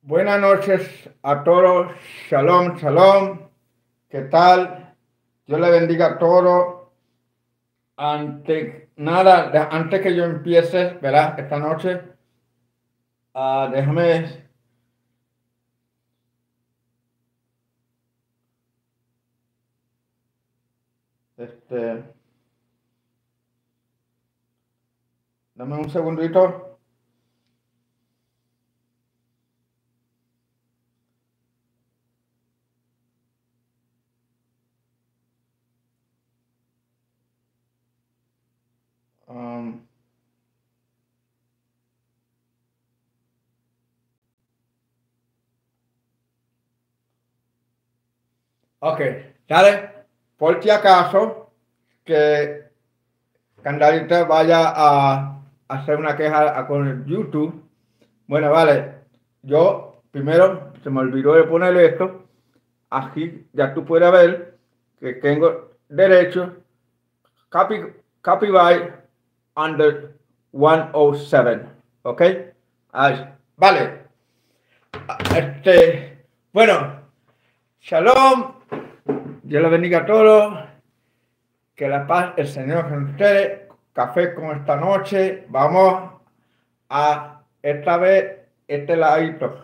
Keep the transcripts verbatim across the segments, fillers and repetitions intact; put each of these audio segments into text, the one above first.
Buenas noches a todos. Shalom, shalom. ¿Qué tal? Dios le bendiga a todos. Ante nada, de- antes que yo empiece, ¿verdad? Esta noche, ah, déjame, este, dame un segundito. Um, ok, dale. Por si acaso que Candadita vaya a hacer una queja a- con el YouTube. Bueno, vale. Yo primero se me olvidó de poner esto. Aquí ya tú puedes ver que tengo derecho, copy, copyright under ciento siete. ¿Ok? Ahí. Vale. Este, bueno, shalom. Dios les bendiga a todos. Que la paz, el Señor con ustedes. Café con esta noche. Vamos a esta vez este ladito.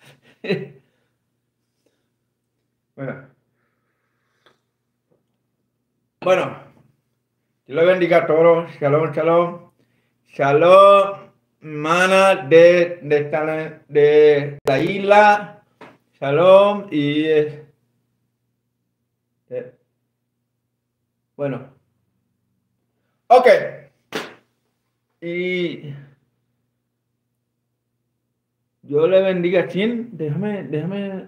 Bueno, bueno, Dios le bendiga a todos. Shalom, shalom. Shalom, mana de, de, esta- de la isla. Shalom y eh, eh, bueno, ok. Y Dios le bendiga. ¿Quién? Déjame, déjame.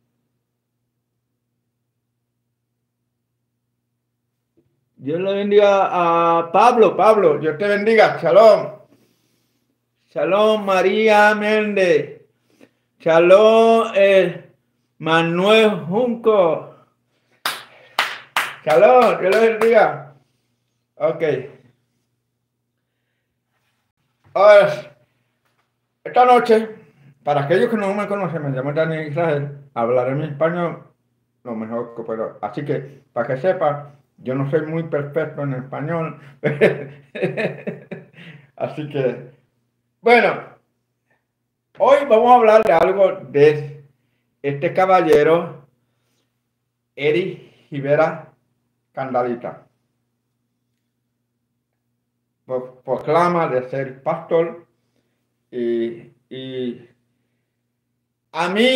Dios le bendiga a Pablo. Pablo, Dios te bendiga. Shalom. Shalom, María Méndez. Shalom, eh, Manuel Junco. Shalom, Dios le bendiga. Ok. Ahora, esta noche, para aquellos que no me conocen, me llamo Daniel Israel, hablaré mi español lo mejor que puedo. Así que, para que sepa, yo no soy muy perfecto en español. Así que, bueno, hoy vamos a hablar de algo de este caballero, Eric Rivera Candalita. Pro- Proclama de ser pastor y, y a mí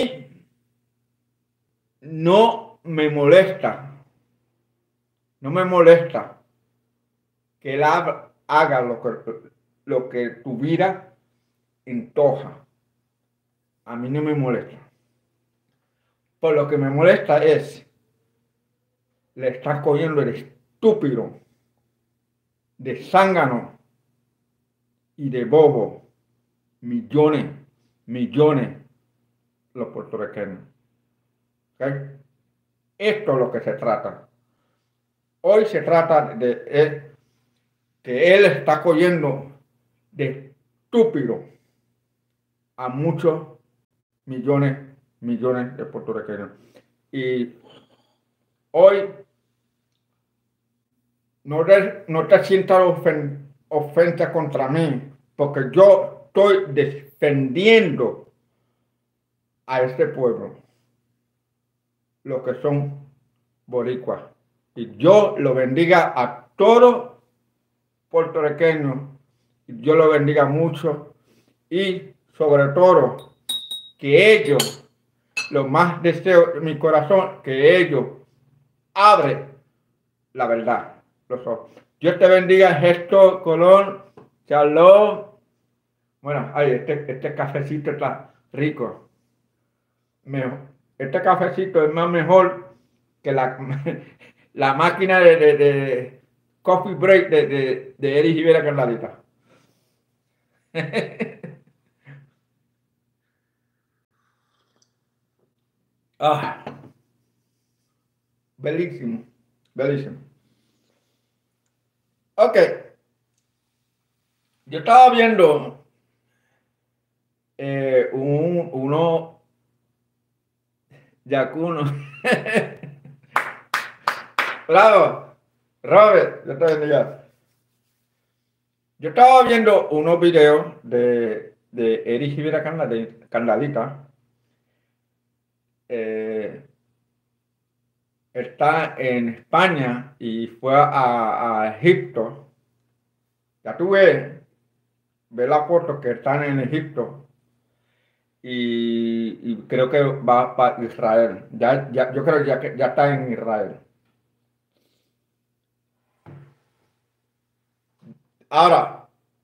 no me molesta, no me molesta que él ha- haga lo que, lo que tu vida antoja. A mí no me molesta. Por lo que me molesta es, le está cogiendo el estúpido de zángano y de bobo millones, millones los puertorriqueños. ¿Ok? Esto es lo que se trata. Hoy se trata de, de que él está cogiendo de estúpido a muchos millones, millones de puertorriqueños. Y hoy no, de, no te sientas ofen, ofensa contra mí, porque yo estoy defendiendo a este pueblo, los que son boricuas. Y Dios lo bendiga a todos puertorriqueños. Y Dios lo bendiga mucho. Y sobre todo, que ellos, lo más deseo de mi corazón, que ellos abren la verdad, los ojos. Dios te bendiga, Gesto Colón, Shalom. Bueno, ay, este, este cafecito está rico. Mejor. Este cafecito es más mejor que la, la máquina de, de, de coffee break de, de, de Eric Rivera Carladita. Ah, bellísimo, bellísimo. Ok, yo estaba viendo eh, un, uno. Yacuno. Bravo. Robert, yo te bendiga. Yo estaba viendo unos videos de, de Eri Rivera Candalita. Eh, está en España y fue a, a Egipto. Ya tú ves, ves la foto que están en Egipto y, y creo que va para Israel. Ya, ya, yo creo ya que ya está en Israel. Ahora,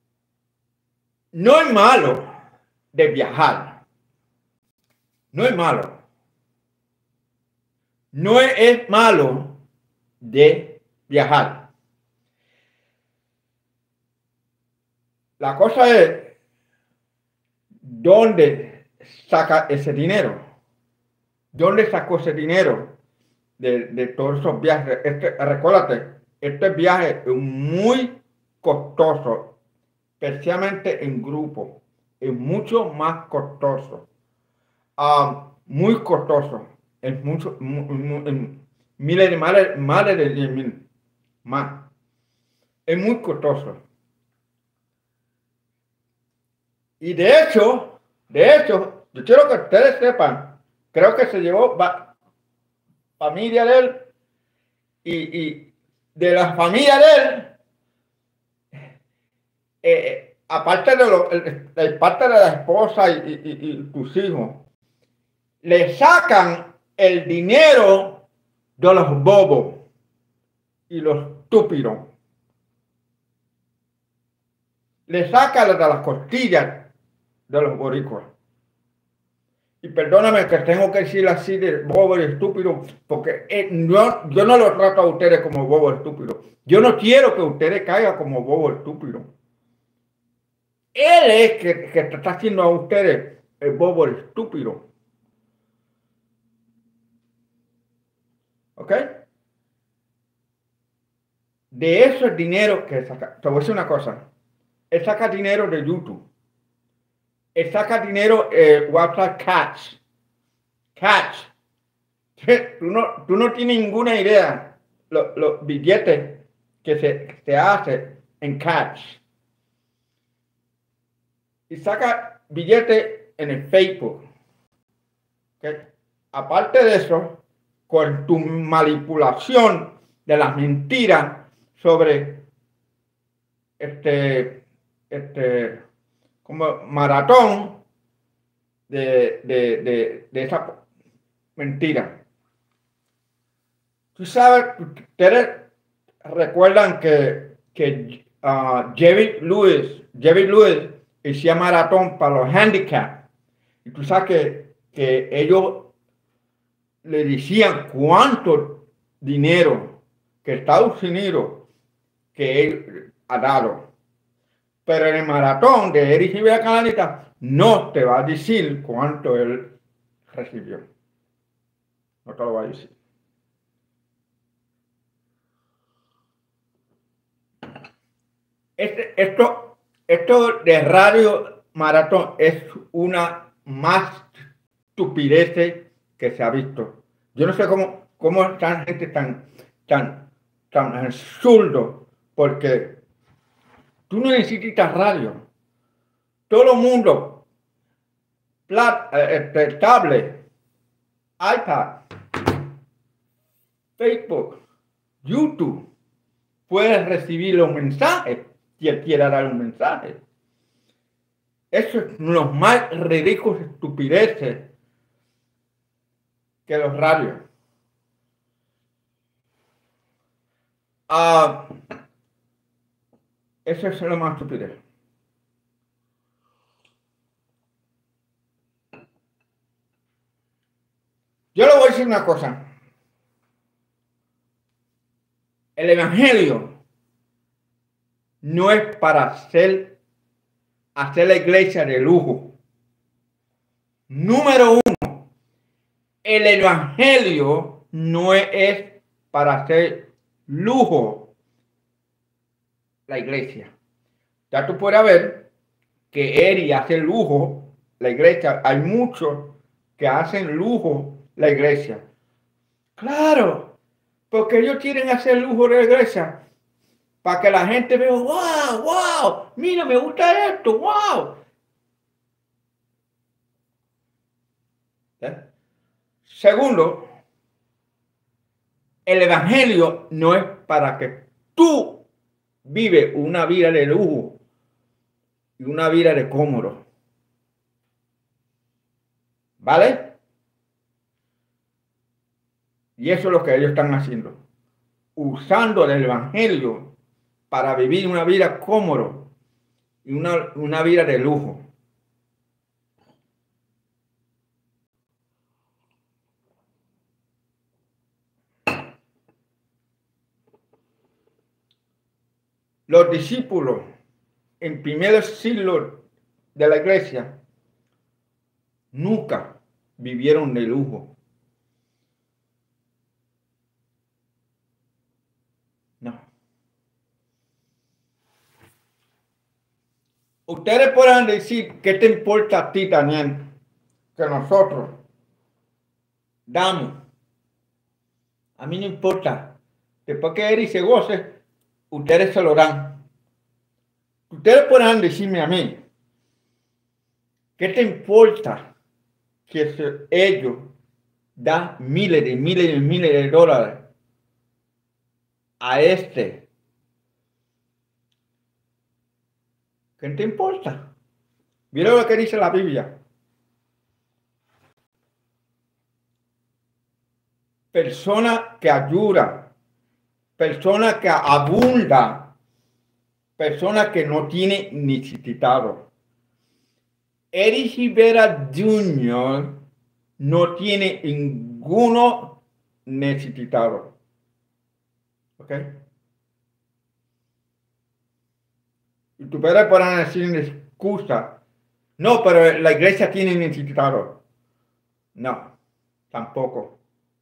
no es malo de viajar. No es malo. No es, es malo de viajar. La cosa es, ¿dónde saca ese dinero? ¿Dónde sacó ese dinero de, de todos esos viajes? Este, recuérdate, este viaje es muy costoso, especialmente en grupo. Es mucho más costoso. Uh, muy costoso. Es mucho, mu, mu, mu, miles de miles, más de diez mil. Más. Es muy costoso. Y de hecho, de hecho, yo quiero que ustedes sepan, creo que se llevó va, familia de él y, y de la familia de él, eh, aparte de, lo, de parte de la esposa y, y, y, y tus hijos, le sacan el dinero de los bobos y los estúpidos. Le sacan de las costillas de los boricuas. Y perdóname que tengo que decir así de bobo y estúpido, porque eh, no, yo no lo trato a ustedes como bobo estúpido. Yo no quiero que ustedes caigan como bobo estúpido. Él es que, que está haciendo a ustedes el bobo estúpido. ¿Ok? De eso es dinero que saca. Te voy a decir una cosa. Él saca dinero de YouTube. Él saca dinero eh, WhatsApp Catch. Catch. Tú no, tú no tienes ninguna idea los, los billetes que se, se hace en Catch. Y saca billetes en el Facebook. ¿Okay? Aparte de eso, con tu manipulación de las mentiras sobre este, este como maratón de, de, de, de esa mentira. Tú sabes, ustedes recuerdan que, que uh, Jerry Lewis, Jerry Lewis hacía maratón para los handicaps. Y tú sabes que, que ellos le decían cuánto dinero que Estados Unidos que él ha dado. Pero en el maratón de Eri Rivera Candalita no te va a decir cuánto él recibió. No te lo va a decir. Este, esto, esto de radio maratón es una más estupidez que se ha visto. Yo no sé cómo, cómo están gente tan, tan, tan absurdo, porque tú no necesitas radio. Todo el mundo, plat, este, tablet, iPad, Facebook, YouTube, puedes recibir los mensajes si él quiere dar un mensaje. Eso es los más ridículos estupideces que los radios. Uh, eso es lo más estupidez. Yo le voy a decir una cosa. El evangelio no es para hacer, hacer la iglesia de lujo. Número uno, el evangelio no es para hacer lujo la iglesia. Ya tú puedes ver que Eri hace lujo la iglesia. Hay muchos que hacen lujo la iglesia. Claro, porque ellos quieren hacer lujo de la iglesia para que la gente vea, wow, wow, mira, me gusta esto, wow. ¿Eh? Segundo, el evangelio no es para que tú vives una vida de lujo y una vida de cómodo. ¿Vale? Y eso es lo que ellos están haciendo. Usando el evangelio para vivir una vida cómoda y una, una vida de lujo. Los discípulos en primer siglo de la iglesia nunca vivieron de lujo. No. Ustedes podrán decir, ¿qué te importa a ti, Daniel? Que nosotros damos. A mí no importa. Después que Eric se goce, ustedes se lo dan. Ustedes podrán decirme a mí, ¿qué te importa que se, ellos dan miles de miles de miles de dólares a este? ¿Qué te importa? Mira lo que dice la Biblia. Persona que ayuda, persona que abunda, persona que no tiene necesitado. Eric Rivera junior no tiene ninguno necesitado. ¿Ok? Y tú puedes poner decir excusa. No, pero la iglesia tiene necesitado. No, tampoco.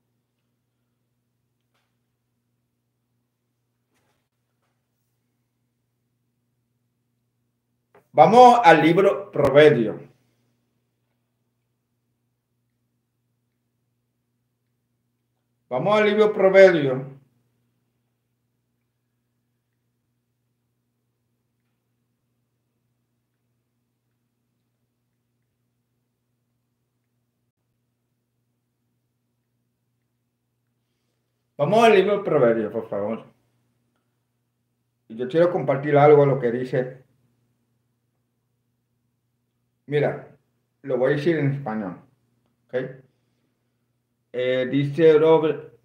Vamos al libro Proverbios. Vamos al libro Proverbios. Vamos al libro Proverbios, por favor. Y yo quiero compartir algo de lo que dice. Mira, lo voy a decir en español. ¿Ok? Eh, dice Robert.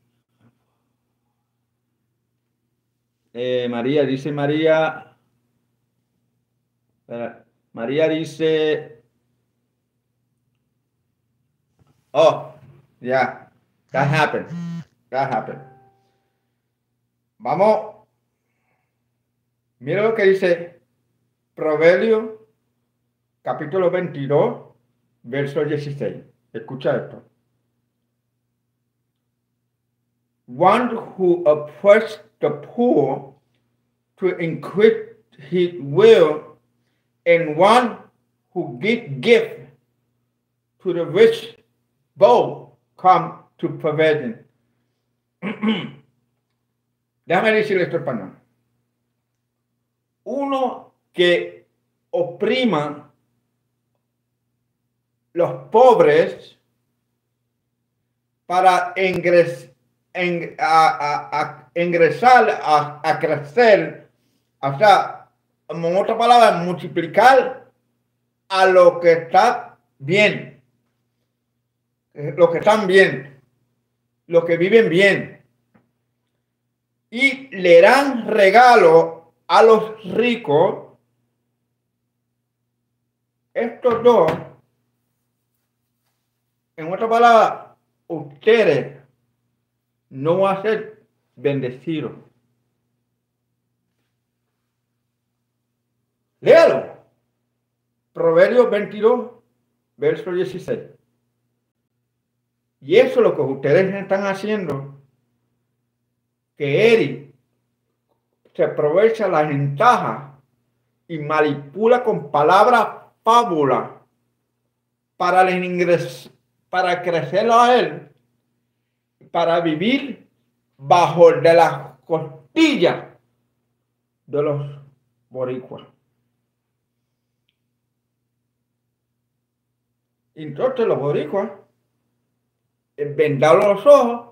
Eh, María, dice María. Espera, María dice. Oh, yeah, that happened. That happened. Vamos. Mira lo que dice Proverbio, capítulo veintidós, verso dieciséis. Escucha esto. One who oppresses the poor to increase his will, and one who gives gift to the rich, both come to perversion. Déjame decirle esto en español. Uno que oprima los pobres para ingres, en, a, a, a ingresar a, a crecer, o sea, en otra palabra, multiplicar a lo que está bien, los que están bien, los que viven bien, y le dan regalo a los ricos. Estos dos, en otra palabra, ustedes no van a ser bendecidos. Léalo. Proverbios veintidós, verso dieciséis. Y eso es lo que ustedes están haciendo. Que Eric se aprovecha la ventaja y manipula con palabras fábulas para, el ingreso, para crecerlo a él para vivir bajo de las costillas de los boricuas. Entonces los boricuas vendaron los ojos,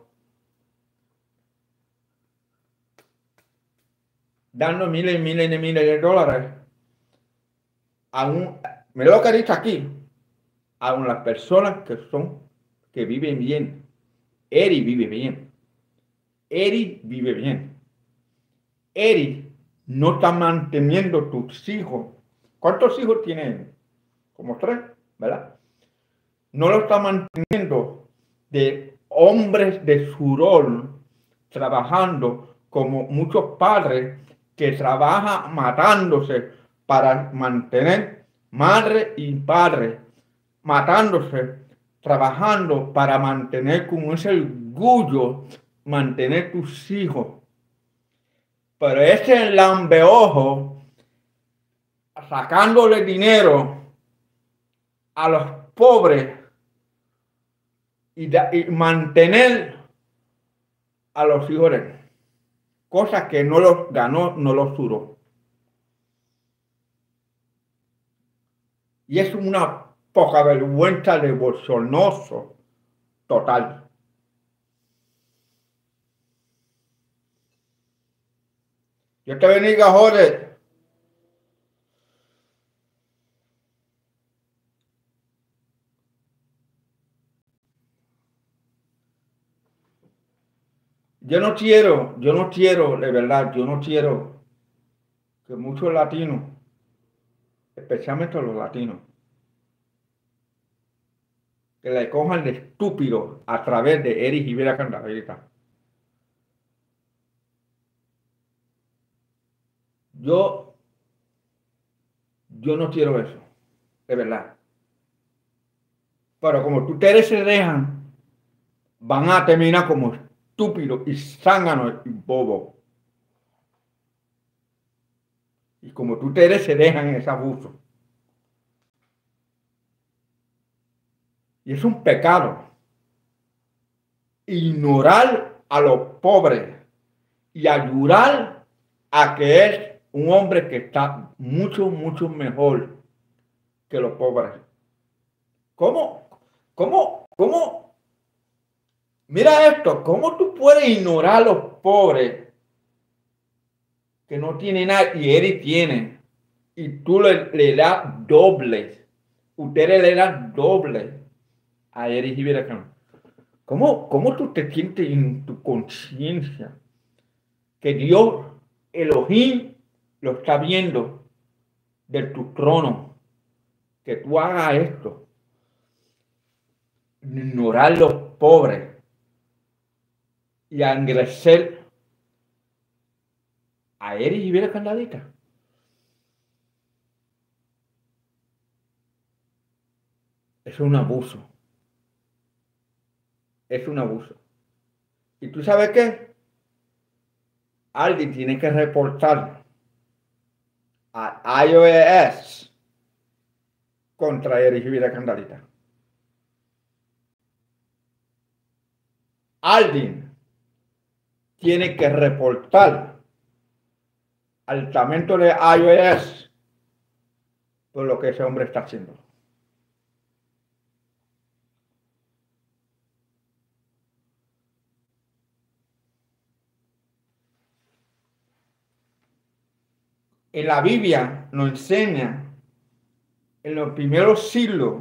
dando miles y miles y miles de dólares a un, mira lo que dice aquí, a las personas que son, que viven bien. Eri vive bien. Eri vive bien. Eri no está manteniendo tus hijos. ¿Cuántos hijos tiene él? Como tres, ¿verdad? No lo está manteniendo de hombres de su rol, trabajando como muchos padres que trabajan matándose para mantener madre y padre, matándose, trabajando para mantener con ese orgullo, mantener tus hijos. Pero ese lambeojo, sacándole dinero a los pobres y, da, y mantener a los hijos de él, cosas que no los ganó, no los sudó. Y es una poca vergüenza de bochornoso total. Dios te bendiga, Jorge. Yo no quiero, yo no quiero, de verdad, yo no quiero que muchos latinos, especialmente los latinos, que le cojan de estúpido a través de Eri Rivera Candadita. Yo, yo no quiero eso, de verdad. Pero como ustedes se dejan, van a terminar como estúpidos y zánganos y bobos. Y como ustedes se dejan en ese abuso. Y es un pecado ignorar a los pobres y ayudar a que es un hombre que está mucho, mucho mejor que los pobres. ¿Cómo? ¿Cómo? ¿Cómo? Mira esto, ¿cómo tú puedes ignorar a los pobres que no tienen nada y él tiene? Y tú le, le das doble. Ustedes le dan doble a Eric Rivera. ¿Cómo, ¿Cómo tú te sientes en tu conciencia que Dios, Elohim, lo está viendo de tu trono? Que tú hagas esto. Ignorar a los pobres y a engrecer a Eric Rivera Candadita. Es un abuso. Es un abuso. ¿Y tú sabes qué? Alguien tiene que reportar a I R S contra Eric Rivera Candadita. Alguien tiene que reportar al Departamento de I R S por lo que ese hombre está haciendo. En la Biblia nos enseña, en los primeros siglos,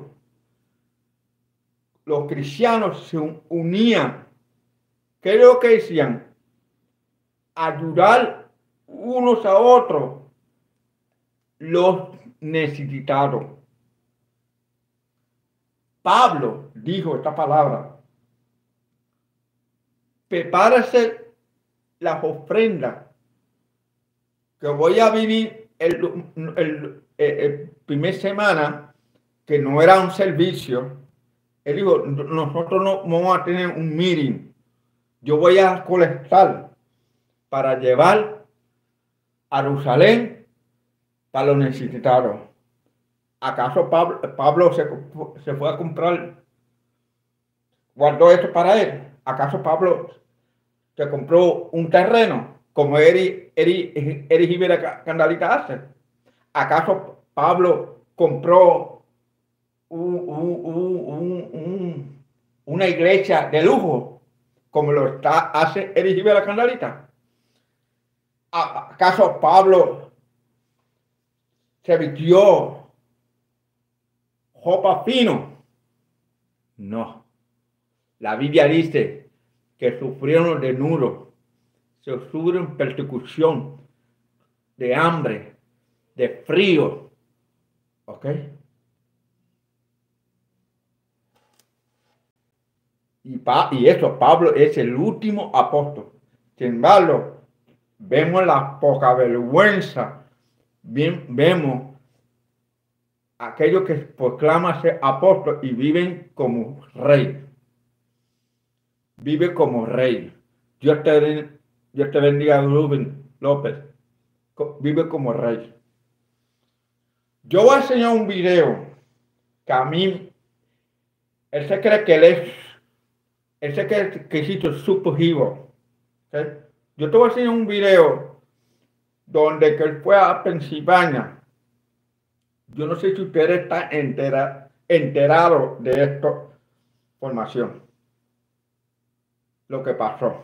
los cristianos se unían. ¿Qué es lo que decían? Ayudar unos a otros los necesitados. Pablo dijo esta palabra: prepárase las ofrendas, que voy a vivir el, el, el, el primer semana, que no era un servicio. Él dijo, nosotros no vamos a tener un meeting, yo voy a colectar para llevar a Jerusalén para los necesitados. ¿Acaso Pablo, Pablo se, se fue a comprar, guardó esto para él? ¿Acaso Pablo se compró un terreno como Eri, Eri, Eri Rivera Candalita hace? ¿Acaso Pablo compró un, un, un, un, una iglesia de lujo como lo está, hace Eri Rivera Candalita? ¿Acaso Pablo se vistió ropa fino? No. La Biblia dice que sufrieron desnudos, sufrieron persecución, de hambre, de frío. ¿Ok? Y, pa, y eso, Pablo es el último apóstol. Sin embargo, vemos la poca vergüenza, bien, vemos aquellos que proclaman ser apóstol y viven como rey. Vive como rey. Dios te, Dios te bendiga, Rubén López. Vive como rey. Yo voy a enseñar un video que a mí, él se cree que él es, él se cree que hizo superhero. ¿Okay? Yo te voy a enseñar un video donde que él fue a Pensilvania. Yo no sé si ustedes están entera, enterados de esta formación. Lo que pasó.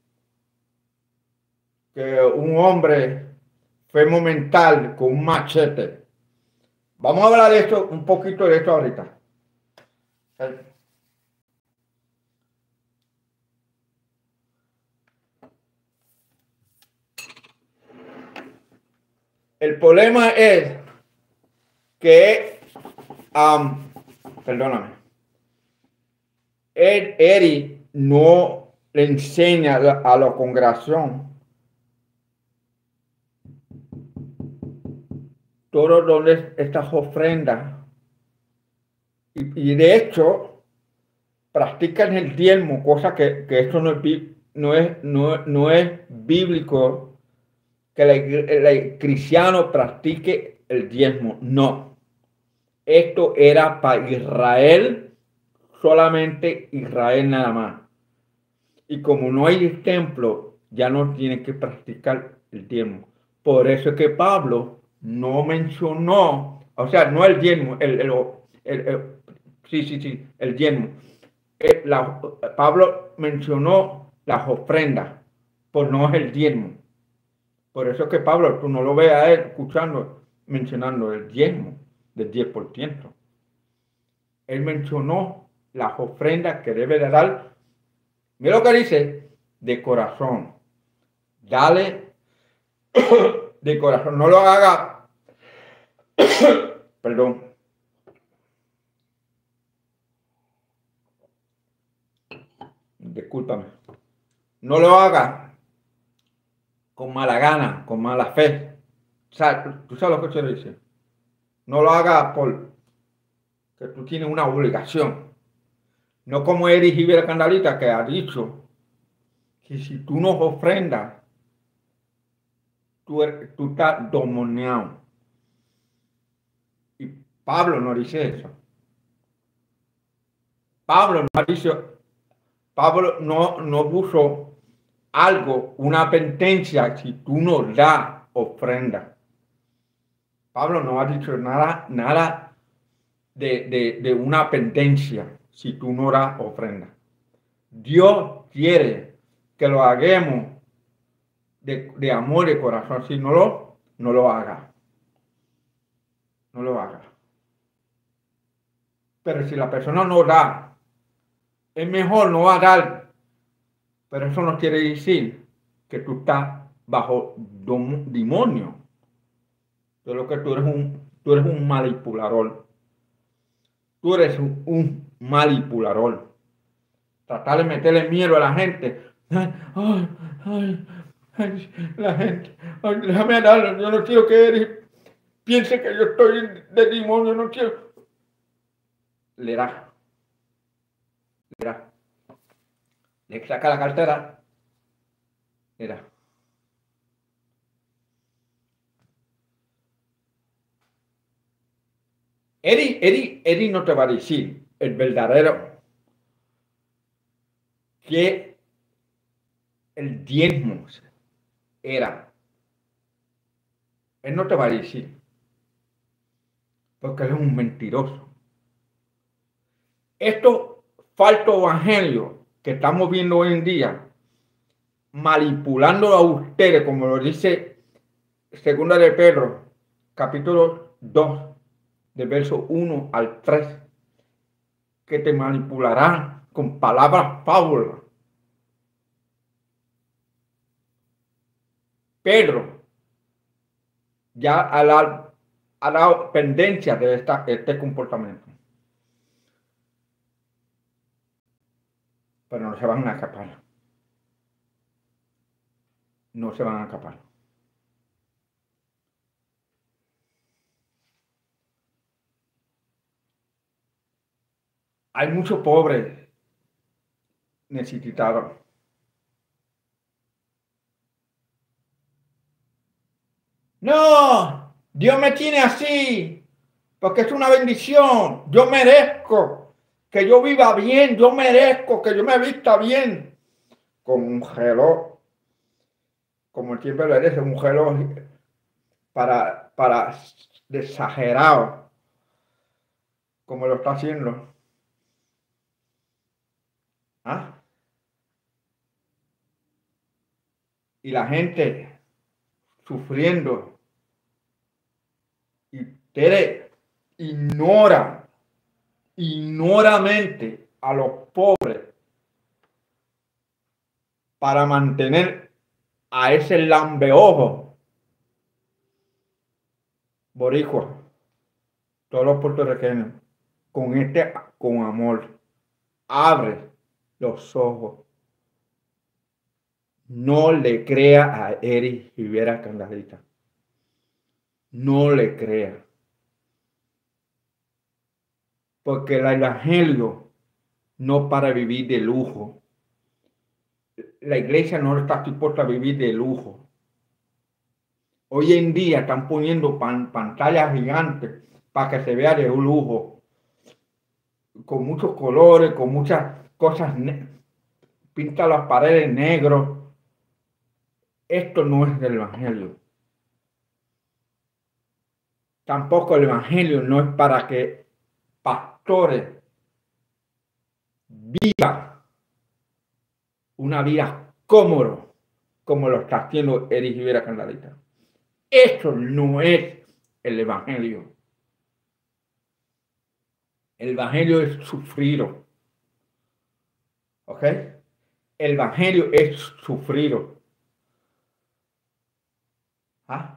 Que un hombre fue momental con un machete. Vamos a hablar de esto, un poquito de esto ahorita. El problema es que, um, perdóname, Ed, Eri no le enseña a la congregación todo donde estas ofrendas. Y, y de hecho, practican el diezmo, cosa que, que esto no es, no, es, no, no es bíblico, que el, el cristiano practique el diezmo. No. Esto era para Israel, solamente Israel nada más. Y como no hay templo, ya no tiene que practicar el diezmo. Por eso es que Pablo no mencionó, o sea, no el diezmo, el, el, el, el sí, sí, sí, el diezmo. El, la, Pablo mencionó las ofrendas, por no el diezmo. Por eso es que Pablo, tú no lo ves a él escuchando, mencionando el diezmo del diez por ciento. Él mencionó las ofrendas que debe de dar. Mira lo que dice, de corazón. Dale de corazón. No lo haga. Perdón. Discúlpame. No lo haga con mala gana, con mala fe. O sea, tú sabes lo que se dice. No lo haga por que tú tienes una obligación. No como Eri Rivera Candalita, que ha dicho que si tú nos ofrendas, tú, tú estás demoniado. Y Pablo no dice eso. Pablo no ha dicho, Pablo no, no puso algo, una penitencia, si tú no das ofrenda. Pablo no ha dicho nada, nada de, de, de una penitencia, si tú no das ofrenda. Dios quiere que lo hagamos de, de amor de corazón. Si no lo, no lo haga. No lo haga. Pero si la persona no da, es mejor no va a dar. Pero eso no quiere decir que tú estás bajo demonio. De lo que tú eres un, tú eres un manipulador. Tú eres un, un manipulador. Tratar de meterle miedo a la gente. Ay, ay, ay, ay, la gente. Ay, déjame darle. Yo no quiero que él piense que yo estoy de demonio. No quiero. Le da. Le da. Le saca la cartera. Le da. Eddie, Eddie, Eddie no te va a decir el verdadero que el diezmo era. Él no te va a decir, porque él es un mentiroso. Estos falsos evangelios que estamos viendo hoy en día, manipulando a ustedes, como lo dice Segunda de Pedro, capítulo dos, de verso uno al tres, que te manipularán con palabras fábulas. Pedro ya ha dado, ha dado pendencia de esta, este comportamiento. Pero no se van a escapar. No se van a escapar. Hay muchos pobres necesitados. No, Dios me tiene así, porque es una bendición. Yo merezco que yo viva bien, yo merezco que yo me vista bien. Con un reloj, como el tiempo le dice, un reloj para, para exagerado, como lo está haciendo. ¿Ah? Y la gente sufriendo. Y ustedes ignoran, ignoramente a los pobres para mantener a ese lambeojo boricua, todos los puertorriqueños, con este, con amor. Abre los ojos. No le crea a Eric Rivera Candadita. No le crea. Porque el evangelio no para vivir de lujo. La iglesia no está dispuesta a vivir de lujo. Hoy en día están poniendo pan, pantallas gigantes para que se vea de un lujo. Con muchos colores, con muchas cosas. Pinta las paredes negros. Esto no es del evangelio. Tampoco el evangelio no es para que pastores vivan una vida cómoda como lo está haciendo Eric Rivera Candadita. Esto no es el evangelio. El evangelio es sufrido. ¿Ok? El evangelio es sufrido. ¿Ah?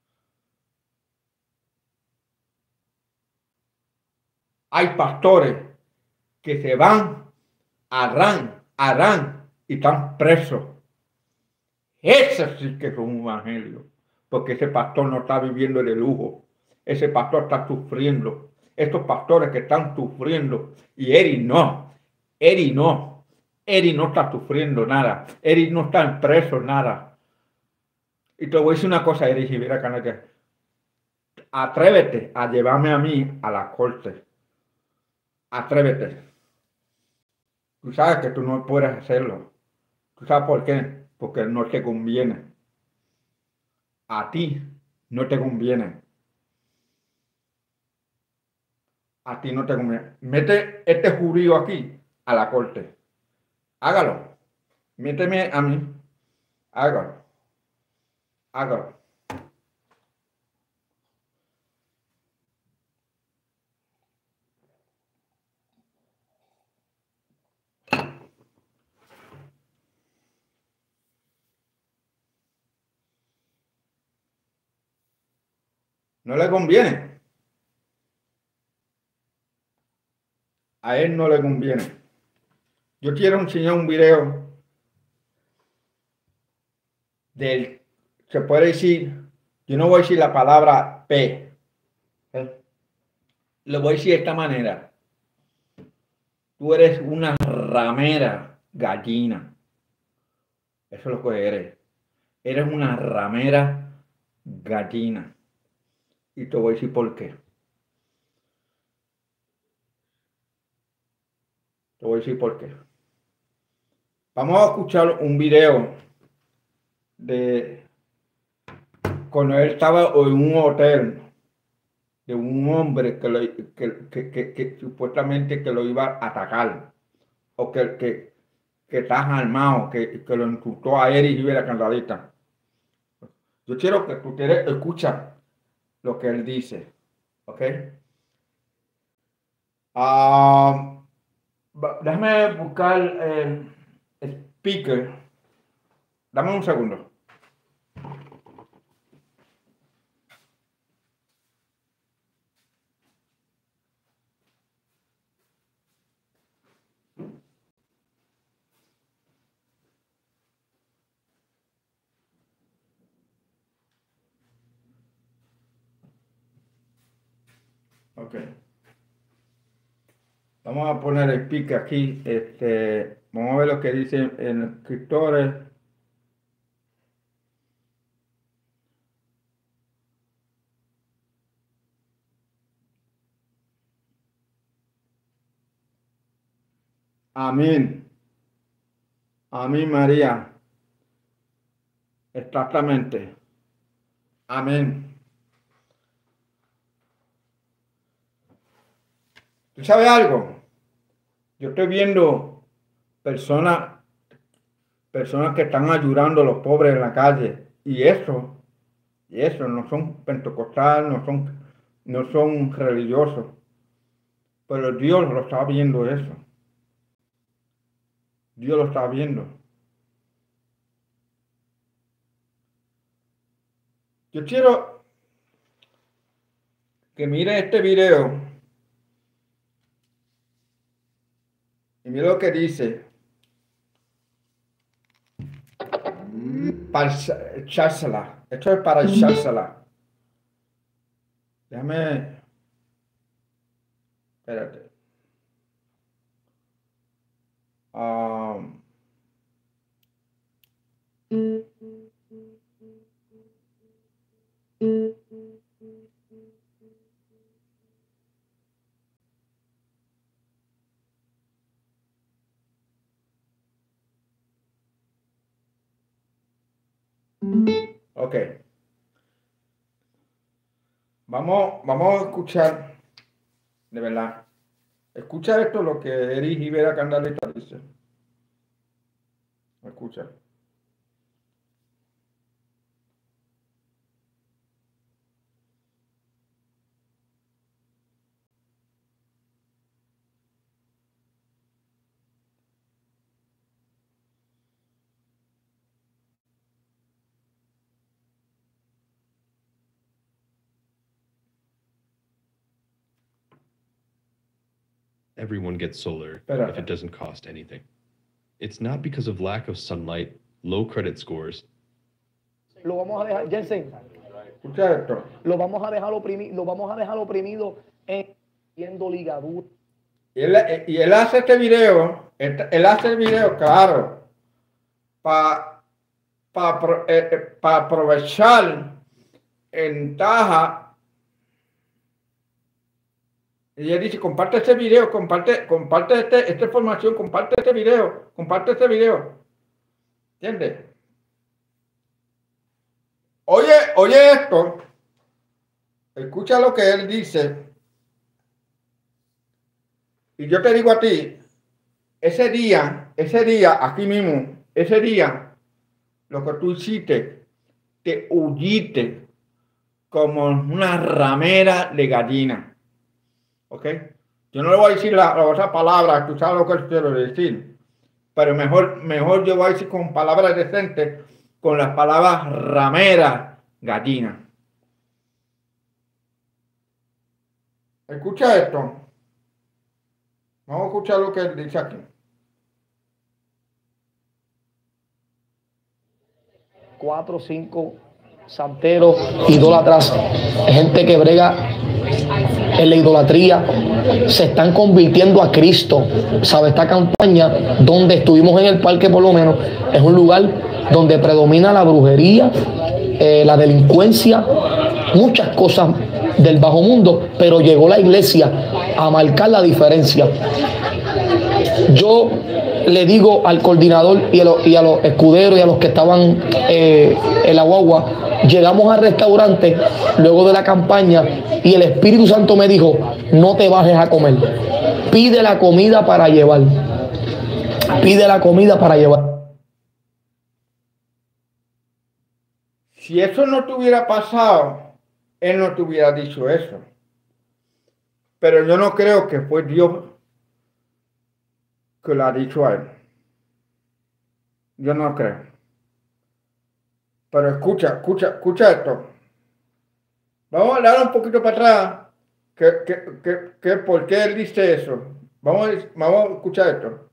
Hay pastores que se van, harán, harán y están presos. Ese sí que es un evangelio. Porque ese pastor no está viviendo de lujo. Ese pastor está sufriendo. Estos pastores que están sufriendo. Y Eri no. Eri no. Eri no está sufriendo nada. Eri no está preso nada. Y te voy a decir una cosa, Eri Rivera Candadita. Atrévete a llevarme a mí a la corte. Atrévete. Tú sabes que tú no puedes hacerlo. ¿Tú sabes por qué? Porque no te conviene. A ti no te conviene. A ti no te conviene. Mete este judío aquí a la corte. Hágalo. Méteme a mí. Hágalo. Hágalo. No le conviene. A él no le conviene. Yo quiero enseñar un video del, se puede decir, yo no voy a decir la palabra P. ¿eh? Le voy a decir de esta manera. Tú eres una ramera gallina. Eso es lo que eres. Eres una ramera gallina. Y te voy a decir por qué. Te voy a decir por qué. Vamos a escuchar un video de cuando él estaba en un hotel de un hombre que, lo, que, que, que, que supuestamente que lo iba a atacar o que, que, que está armado, que, que lo insultó a él y la Candelita. Yo quiero que ustedes escuchen lo que él dice, ¿ok? Uh, déjame buscar el speaker. Dame un segundo. Ok. Vamos a poner el pique aquí. Este, vamos a ver lo que dicen en escritores. Amén. Amén, María. Exactamente. Amén. ¿Tú sabes algo? Yo estoy viendo personas, personas que están ayudando a los pobres en la calle. Y eso, y eso, no son pentecostales, no son, no son religiosos. Pero Dios lo está viendo eso. Dios lo está viendo. Yo quiero que mire este video y mire lo que dice. Para echársela. Esto es para echársela. Déjame. Espérate. Um, ok. Vamos, vamos a escuchar, de verdad. Escucha esto lo que Eric Rivera Candelita dice. Escucha. Everyone gets solar Espérate. if it doesn't cost anything. It's not because of lack of sunlight, low credit scores. Lo vamos a dejar, Jensen, Escucha esto. lo vamos a dejar oprimido, lo vamos a dejar oprimido en viendo ligadura. Y él, y él hace este video, este- él hace el video, claro, para pa, pro- eh, eh, pa aprovechar ventaja. Y él dice, comparte este video, comparte, comparte este, esta información, comparte este video, comparte este video. ¿Entiendes? Oye, oye esto. Escucha lo que él dice. Y yo te digo a ti, ese día, ese día, aquí mismo, ese día, lo que tú hiciste, te huyiste como una ramera de gallina. ¿Ok? Yo no le voy a decir la, la otra palabra, tú sabes lo que quiero decir. Pero mejor, mejor yo voy a decir con palabras decentes, con las palabras ramera, gallina. Escucha esto. Vamos a escuchar lo que él dice aquí. Cuatro, cinco santeros, idólatras, gente que brega en la idolatría, se están convirtiendo a Cristo. ¿Sabe? Esta campaña donde estuvimos en el parque, por lo menos, es un lugar donde predomina la brujería, eh, la delincuencia, muchas cosas del bajo mundo, pero llegó la iglesia a marcar la diferencia. Yo le digo al coordinador y a, los, y a los escuderos y a los que estaban eh, en la guagua, llegamos al restaurante luego de la campaña y el Espíritu Santo me dijo, no te bajes a comer, pide la comida para llevar, pide la comida para llevar. Si eso no te hubiera pasado, él no te hubiera dicho eso. Pero yo no creo que fue Dios que lo ha dicho a él. Yo no creo. Pero escucha, escucha, escucha esto. Vamos a dar un poquito para atrás. Que, que, que, que, ¿Por qué él dice eso? Vamos a, vamos a escuchar esto.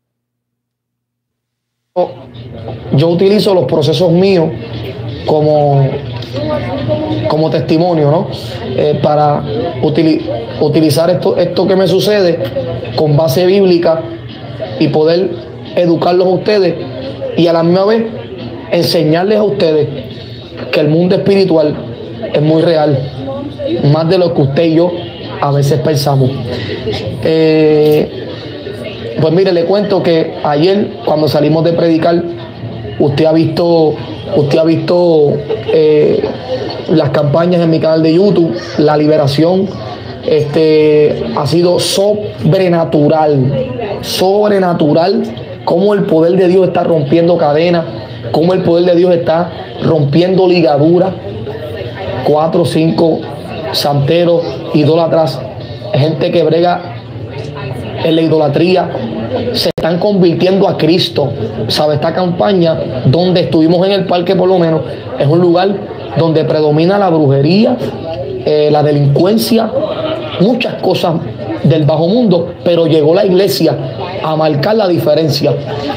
Yo utilizo los procesos míos como, como testimonio, ¿no? Eh, para util, utilizar esto, esto que me sucede con base bíblica y poder educarlos a ustedes y a la misma vez enseñarles a ustedes que el mundo espiritual es muy real, más de lo que usted y yo a veces pensamos. Eh, pues mire, le cuento que ayer cuando salimos de predicar, usted ha visto, usted ha visto eh, las campañas en mi canal de YouTube, la liberación. Este ha sido sobrenatural, sobrenatural, cómo el poder de Dios está rompiendo cadenas, cómo el poder de Dios está rompiendo ligaduras. Cuatro, cinco santeros, idólatras, gente que brega en la idolatría, se están convirtiendo a Cristo. ¿Sabe? Esta campaña donde estuvimos en el parque, por lo menos, es un lugar donde predomina la brujería, eh, la delincuencia, muchas cosas del bajo mundo, pero llegó la iglesia a marcar la diferencia.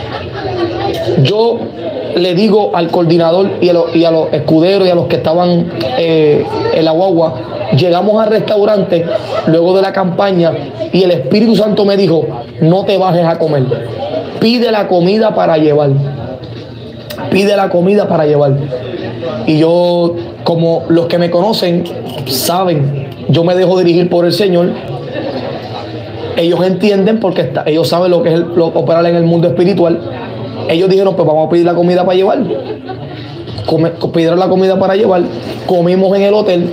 Yo le digo al coordinador y a, lo, y a los escuderos y a los que estaban eh, en la guagua, llegamos al restaurante luego de la campaña y el Espíritu Santo me dijo, no te bajes a comer, pide la comida para llevar, pide la comida para llevar. Y yo, como los que me conocen saben, yo me dejo dirigir por el Señor. Ellos entienden porque está, ellos saben lo que es el, lo, operar en el mundo espiritual. Ellos dijeron, pues vamos a pedir la comida para llevar. Come, pidieron la comida para llevar, comimos en el hotel.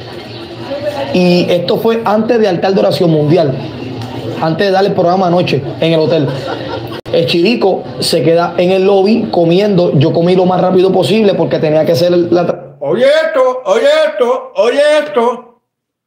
Y esto fue antes de altar de oración mundial, antes de dar el programa anoche en el hotel. El chirico se queda en el lobby comiendo. Yo comí lo más rápido posible porque tenía que hacer la... Oye esto, oye esto, oye esto.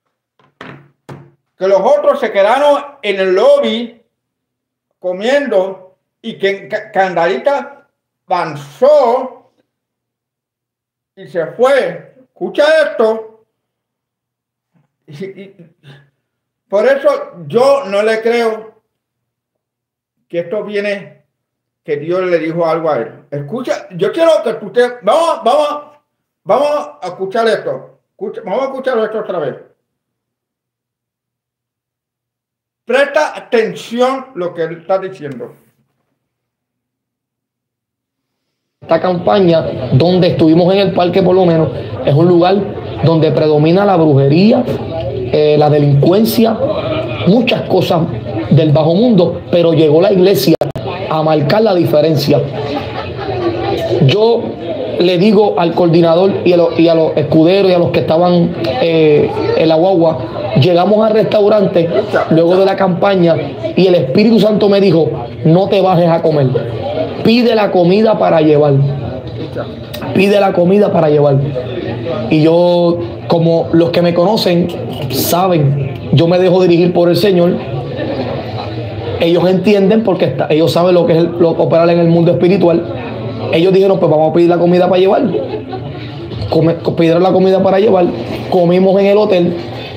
Que los otros se quedaron en el lobby comiendo y que Candadita avanzó y se fue. Escucha esto. Y, y, por eso yo no le creo que esto viene, que Dios le dijo algo a él. Escucha, yo quiero que usted, vamos, vamos, vamos a escuchar esto. Escucha, vamos a escuchar esto otra vez. Presta atención lo que él está diciendo. Esta campaña donde estuvimos en el parque, por lo menos, es un lugar donde predomina la brujería, eh, la delincuencia, muchas cosas del bajo mundo, pero llegó la iglesia a marcar la diferencia. Yo le digo al coordinador y a, lo, y a los escuderos y a los que estaban eh, en la guagua, llegamos al restaurante luego de la campaña y el Espíritu Santo me dijo, no te bajes a comer, pide la comida para llevar, pide la comida para llevar. Y yo, como los que me conocen saben, yo me dejo dirigir por el Señor. Ellos entienden porque está, ellos saben lo que es el, lo, operar en el mundo espiritual. Ellos dijeron, pues vamos a pedir la comida para llevar. Come, pidieron la comida para llevar, comimos en el hotel.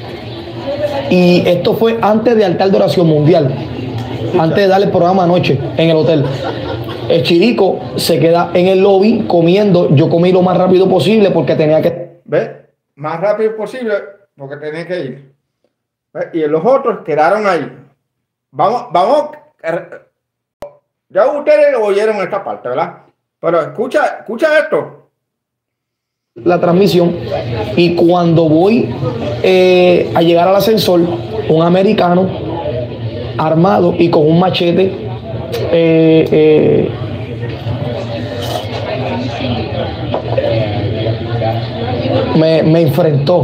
Y esto fue antes de altar de oración mundial, antes de darle el programa anoche en el hotel. El chirico se queda en el lobby comiendo. Yo comí lo más rápido posible porque tenía que... ¿Ve? Más rápido posible porque tenía que ir. ¿Ve? Y los otros quedaron ahí. Vamos, vamos. Ya ustedes oyeron esta parte, ¿verdad? Pero escucha, escucha esto. La transmisión. Y cuando voy eh, a llegar al ascensor, un americano armado y con un machete eh, eh, me, me enfrentó.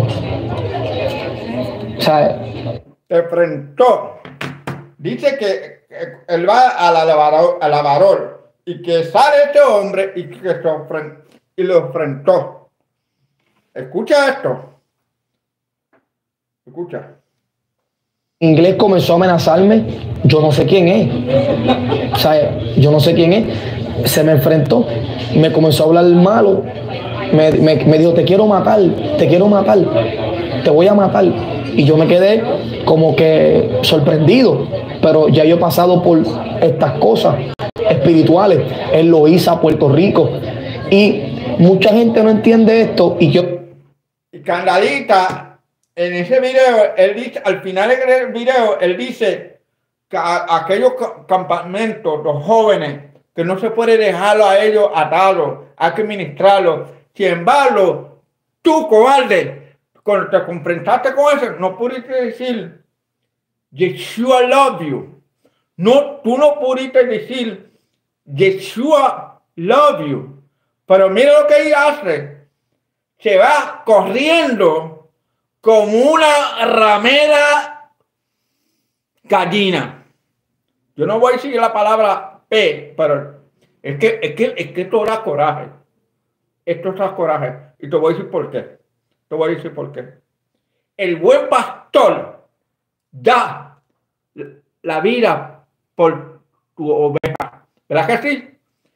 O sea, te enfrentó. Dice que eh, él va al alabador, alabador y que sale este hombre y que se ofren- y lo enfrentó. Escucha esto. Escucha. inglés comenzó a amenazarme. Yo no sé quién es. O sea, yo no sé quién es. Se me enfrentó, me comenzó a hablar malo. Me, me, me dijo, te quiero matar, te quiero matar, te voy a matar. Y yo me quedé como que sorprendido. Pero ya yo he pasado por estas cosas espirituales. Él lo hizo a Puerto Rico. Y mucha gente no entiende esto. Y yo... Y Candadita, en ese video, él dice, al final del video, él dice que a, aquellos ca- campamentos, los jóvenes, que no se puede dejarlo a ellos atados, hay que ministrarlos. Sin embargo, tú, cobarde, cuando te confrontaste con eso, no pudiste decir, Yeshua love you. No, tú no pudiste decir, Yeshua love you. Pero mira lo que ella hace. Se va corriendo como una ramera gallina. Yo no voy a decir la palabra P, pero es que, es que, es que esto da coraje. Esto da coraje. Y te voy a decir por qué. Te voy a decir por qué. El buen pastor da la vida por tu oveja. ¿Verdad que sí?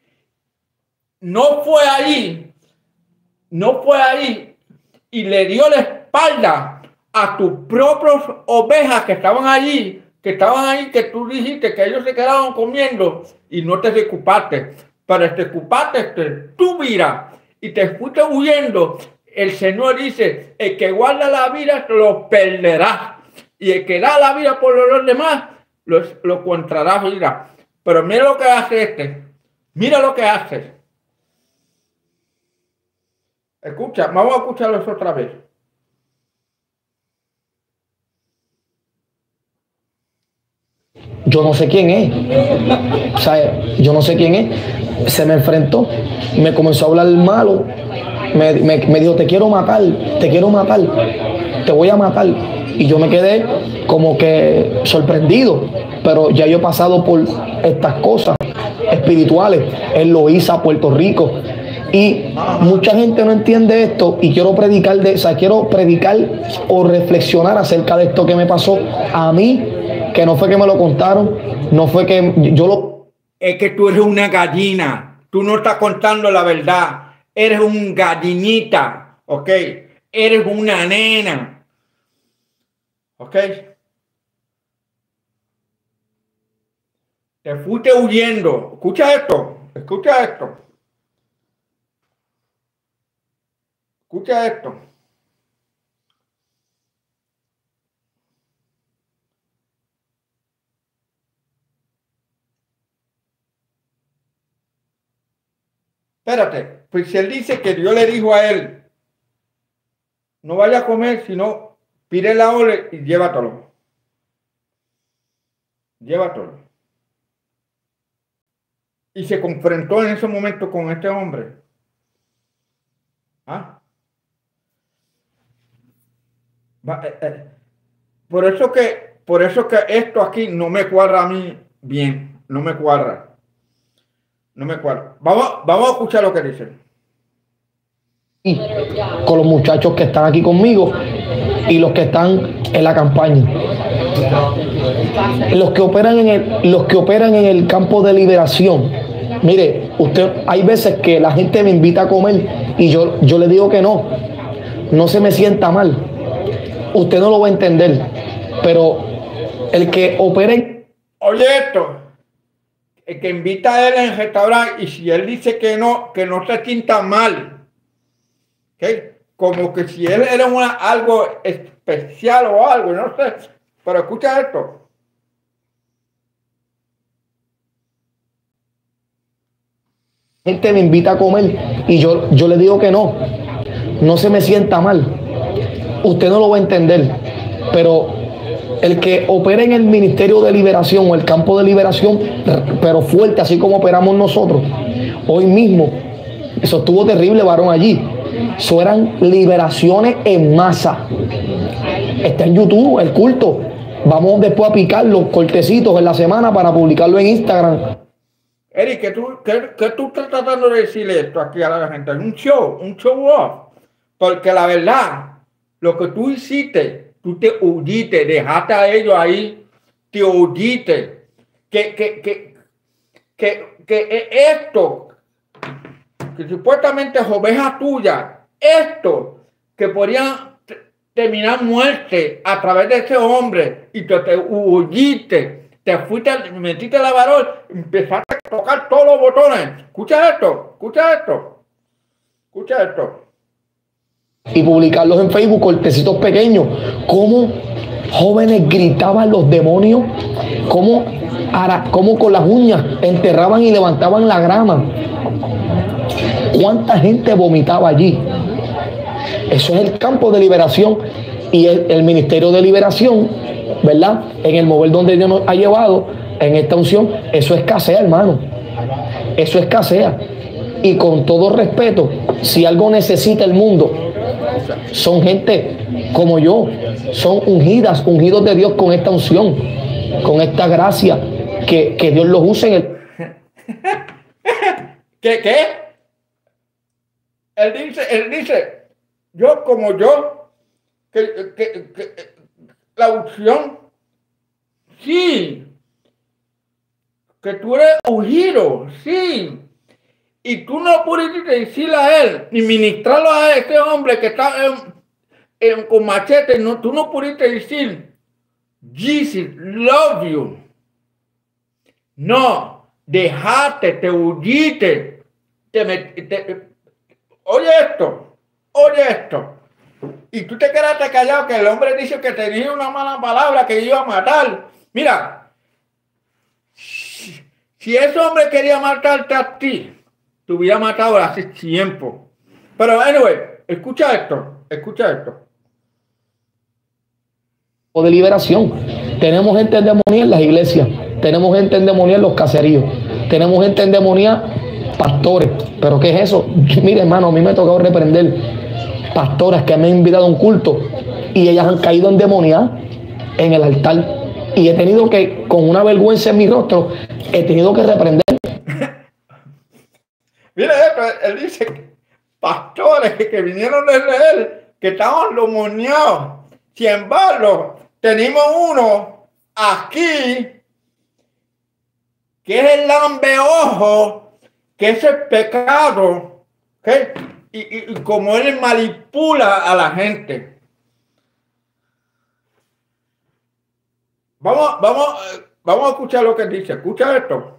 No fue ahí. No fue ahí y le dio la espalda a tus propias ovejas que estaban allí, que estaban ahí, que tú dijiste que ellos se quedaban comiendo y no te ocupaste, pero te ocupaste tu vida y te fuiste huyendo. El Señor dice, el que guarda la vida lo perderá y el que da la vida por los demás lo, lo encontrará vida. Pero mira lo que hace este, mira lo que hace. Escucha, vamos a escucharlos otra vez. Yo no sé quién es. O sea, yo no sé quién es. Se me enfrentó, me comenzó a hablar malo. Me, me, me dijo, te quiero matar, te quiero matar, te voy a matar. Y yo me quedé como que sorprendido. Pero ya yo he pasado por estas cosas espirituales. Él lo hizo a Puerto Rico. Y mucha gente no entiende esto y quiero predicar de, o sea, quiero predicar o reflexionar acerca de esto que me pasó a mí, que no fue que me lo contaron, no fue que yo lo... Es que tú eres una gallina, tú no estás contando la verdad, eres un gallinita, ¿ok? Eres una nena, ¿ok? Te fuiste huyendo, escucha esto, escucha esto. Escucha esto. Espérate, pues si él dice que Dios le dijo a él, no vaya a comer, sino pide la ole y llévatelo. Llévatelo. Y se confrontó en ese momento con este hombre. ¿Ah? Eh, eh. Por eso que, por eso que esto aquí no me cuadra a mí bien, no me cuadra, no me cuadra. Vamos, vamos a escuchar lo que dicen. Con los muchachos que están aquí conmigo y los que están en la campaña, los que operan en el, los que operan en el campo de liberación. Mire, usted, hay veces que la gente me invita a comer y yo, yo le digo que no, no se me sienta mal. Usted no lo va a entender, pero el que opere... Oye esto, el que invita a él en el restaurante y si él dice que no, que no se sienta mal, ¿okay? Como que si él era una, algo especial o algo, no sé, pero escucha esto. Gente me invita a comer y yo, yo le digo que no, no se me sienta mal. Usted no lo va a entender, pero el que opera en el Ministerio de Liberación o el campo de liberación, pero fuerte, así como operamos nosotros, hoy mismo, eso estuvo terrible, varón, allí. Eso eran liberaciones en masa. Está en YouTube, el culto. Vamos después a picar los cortecitos en la semana para publicarlo en Instagram. Eric, ¿qué tú, qué, qué tú estás tratando de decirle esto aquí a la gente? Es un show, un show off. Porque la verdad, lo que tú hiciste, tú te huiste, dejaste a ellos ahí, te huiste. Que, que, que, que, que esto, que supuestamente es oveja tuya, esto, que podrían terminar muerte a través de ese hombre, y tú te huiste, te fuiste, metiste la varón, empezaste a tocar todos los botones. Escucha esto, escucha esto, escucha esto. Y publicarlos en Facebook, cortecitos pequeños. Cómo jóvenes gritaban los demonios, cómo, cómo con las uñas enterraban y levantaban la grama. Cuánta gente vomitaba allí. Eso es el campo de liberación y el, el ministerio de liberación, ¿verdad? En el mover donde Dios nos ha llevado, en esta unción, eso escasea, hermano. Eso escasea. Y con todo respeto, si algo necesita el mundo, son gente como yo, son ungidas, ungidos de Dios con esta unción, con esta gracia, que, que Dios los use en el... ¿Qué, qué? Él dice, él dice, yo como yo, que, que, que la unción, sí, que tú eres ungido, sí, y tú no pudiste decirle a él, ni ministrarlo a ese hombre que está en, en, con machete, no, tú no pudiste decir, Jesus, love you. No, dejaste, te huiste, te, te, te, oye esto, oye esto. Y tú te quedaste callado que el hombre dice que tenía una mala palabra, que iba a matar. Mira, si, si ese hombre quería matarte a ti, te hubiera matado hace tiempo. Pero, anyway, escucha esto, escucha esto. De liberación. Tenemos gente endemoniada en las iglesias, tenemos gente endemoniada en los caseríos, tenemos gente endemoniada, pastores. ¿Pero qué es eso? Mire, hermano, a mí me ha tocado reprender pastoras que me han invitado a un culto y ellas han caído endemoniadas en el altar. Y he tenido que, con una vergüenza en mi rostro, he tenido que reprender. Mira esto, él dice, pastores que vinieron desde él, que estaban demoniados. Sin embargo, tenemos uno aquí, que es el lambeojo, que es el pecado, ¿okay? Y, y, y como él manipula a la gente. Vamos, vamos, vamos a escuchar lo que dice. Escucha esto.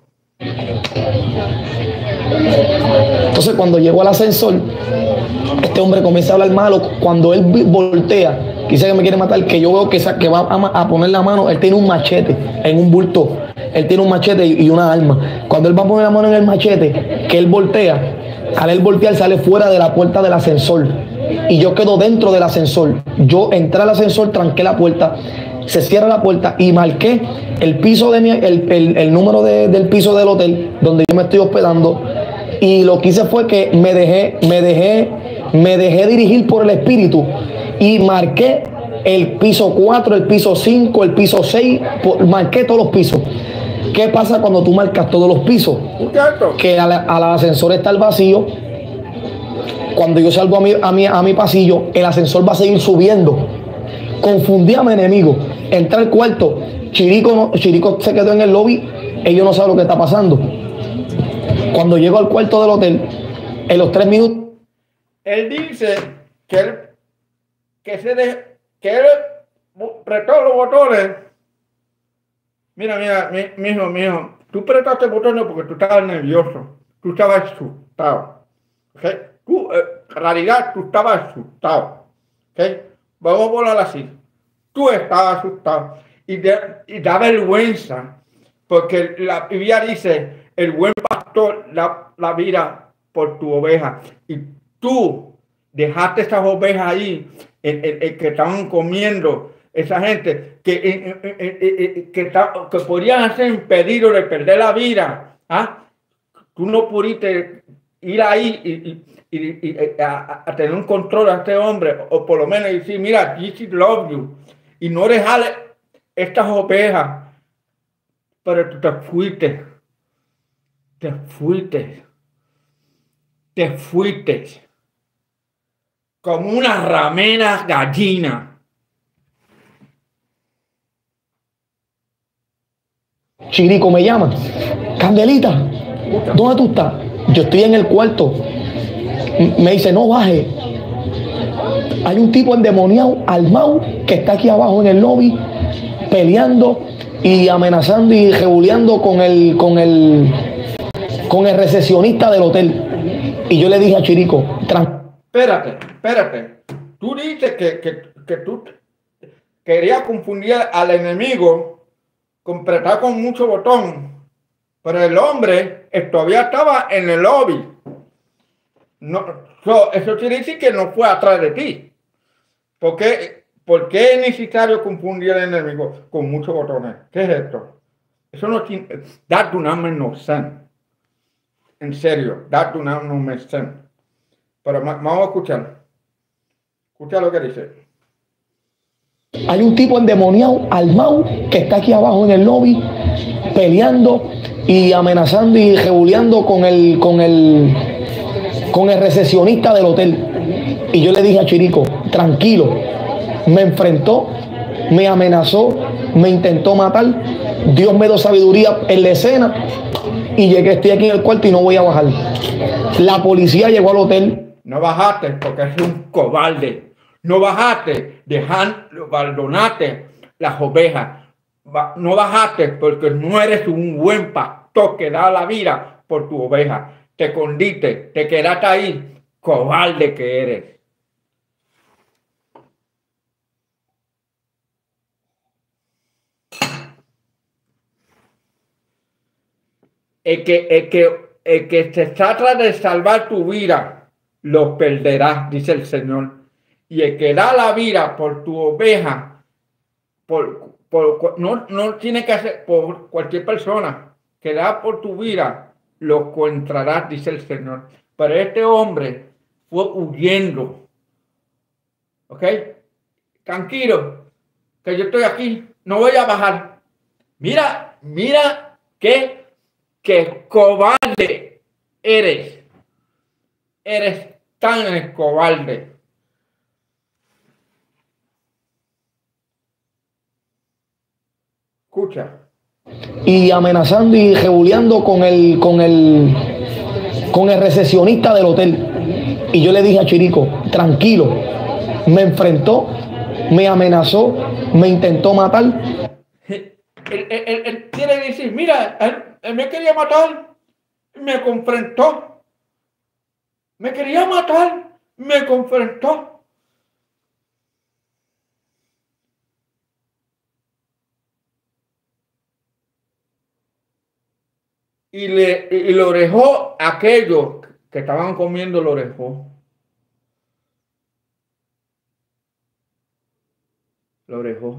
Entonces, cuando llegó al ascensor, este hombre comienza a hablar malo. Cuando él voltea, quizá que me quiere matar, que yo veo que, que va a, a poner la mano, él tiene un machete en un bulto. Él tiene un machete y, y una arma. Cuando él va a poner la mano en el machete, que él voltea, al él voltear sale fuera de la puerta del ascensor. Y yo quedo dentro del ascensor. Yo entré al ascensor, tranqué la puerta, se cierra la puerta y marqué el piso de mi, el, el, el número de, del piso del hotel donde yo me estoy hospedando. Y lo que hice fue que me dejé, me dejé, me dejé dirigir por el espíritu y marqué el piso cuatro, el piso cinco, el piso seis, por, marqué todos los pisos. ¿Qué pasa cuando tú marcas todos los pisos? Que al, al ascensor está el vacío. Cuando yo salgo a mi, a, mi, a mi pasillo, el ascensor va a seguir subiendo. Confundí a mi enemigo. Entré al cuarto. Chirico, no, Chirico se quedó en el lobby. Ellos no saben lo que está pasando. Cuando llego al cuarto del hotel, en los tres minutos. Él dice que él, que se de, que él apretó los botones. Mira, mira, mi, mijo, mijo, tú apretaste botones porque tú estabas nervioso. Tú estabas asustado. ¿Okay? Tú, eh, en realidad, tú estabas asustado. ¿Okay? Vamos a volar así. Tú estabas asustado. Y, de, y da vergüenza. Porque la Biblia dice, el buen pastor da la vida por tu oveja. Y tú dejaste esas ovejas ahí, el, el, el que estaban comiendo esa gente que, eh, eh, eh, eh, que, está, que podrían hacer impedido de perder la vida. ¿Ah? Tú no pudiste ir ahí y, y, y, y a, a, tener un control a este hombre, o por lo menos decir, mira, Jesus love you, y no dejarle estas ovejas, pero tú te fuiste, te fuiste, te fuiste, como una ramera gallina. Chirico me llama, Candelita, ¿dónde tú estás? Yo estoy en el cuarto. Me dice, no baje. Hay un tipo endemoniado, armado, que está aquí abajo en el lobby, peleando y amenazando y rebuleando con el, con el, con el recepcionista del hotel. Y yo le dije a Chirico, espérate, espérate. Tú dices que, que, que tú querías confundir al enemigo con apretar con mucho botón, pero el hombre todavía estaba en el lobby. No, so, eso quiere decir que no fue atrás de ti. ¿Por qué, ¿Por qué es necesario confundir al enemigo con muchos botones? ¿Qué es esto? Eso no tiene. That do not make no sense. En serio, that do not make sense. Pero vamos a escuchar. Escucha lo que dice. Hay un tipo endemoniado, armado, que está aquí abajo en el lobby, peleando y amenazando y rebuleando con el, con el, con el recepcionista del hotel. Y yo le dije a Chirico, tranquilo. Me enfrentó, me amenazó, me intentó matar. Dios me dio sabiduría en la escena y llegué, estoy aquí en el cuarto y no voy a bajar. La policía llegó al hotel. No bajaste porque es un cobarde. No bajaste, dejando, abandonaste las ovejas. No bajaste porque no eres un buen pastor que da la vida por tu oveja. Te escondiste, te quedaste ahí, cobarde que eres. El que, el que, el que se trata de salvar tu vida, lo perderás, dice el Señor. Y el que da la vida por tu oveja, por, por, no, no tiene que hacer por cualquier persona, que da por tu vida, lo encontrarás, dice el Señor. Pero este hombre fue huyendo. ¿Ok? Tranquilo, que yo estoy aquí, no voy a bajar. Mira, mira que, que cobarde eres. Eres tan cobarde. Escucha. Y amenazando y rebuleando con el, con el, con el recepcionista del hotel. Y yo le dije a Chirico, tranquilo. Me enfrentó, me amenazó, me intentó matar. Él, él, él, él quiere decir, mira, él, él me quería matar, me confrontó. Me quería matar, me confrontó. Y, le, y lo dejó a aquellos que estaban comiendo, lo dejó. Lo dejó.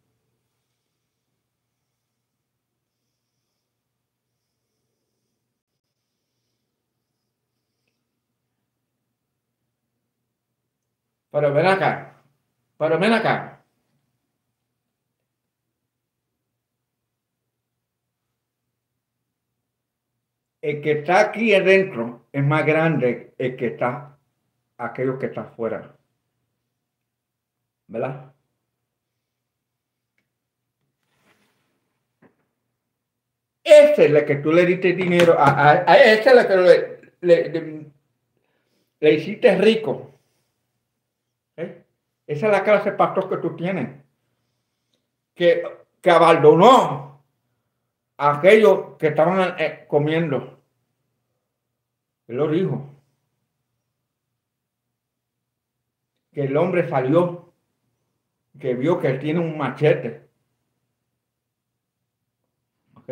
Pero ven acá, pero ven acá. El que está aquí adentro es más grande el que está, aquello que está afuera. ¿Verdad? Ese es el que tú le diste dinero, a, a, a ese es el que le, le, le, le hiciste rico. ¿Eh? Esa es la clase de pastor que tú tienes. Que, que abandonó a aquellos que estaban eh, comiendo. Él lo dijo. Que el hombre salió, que vio que él tiene un machete. ¿Ok?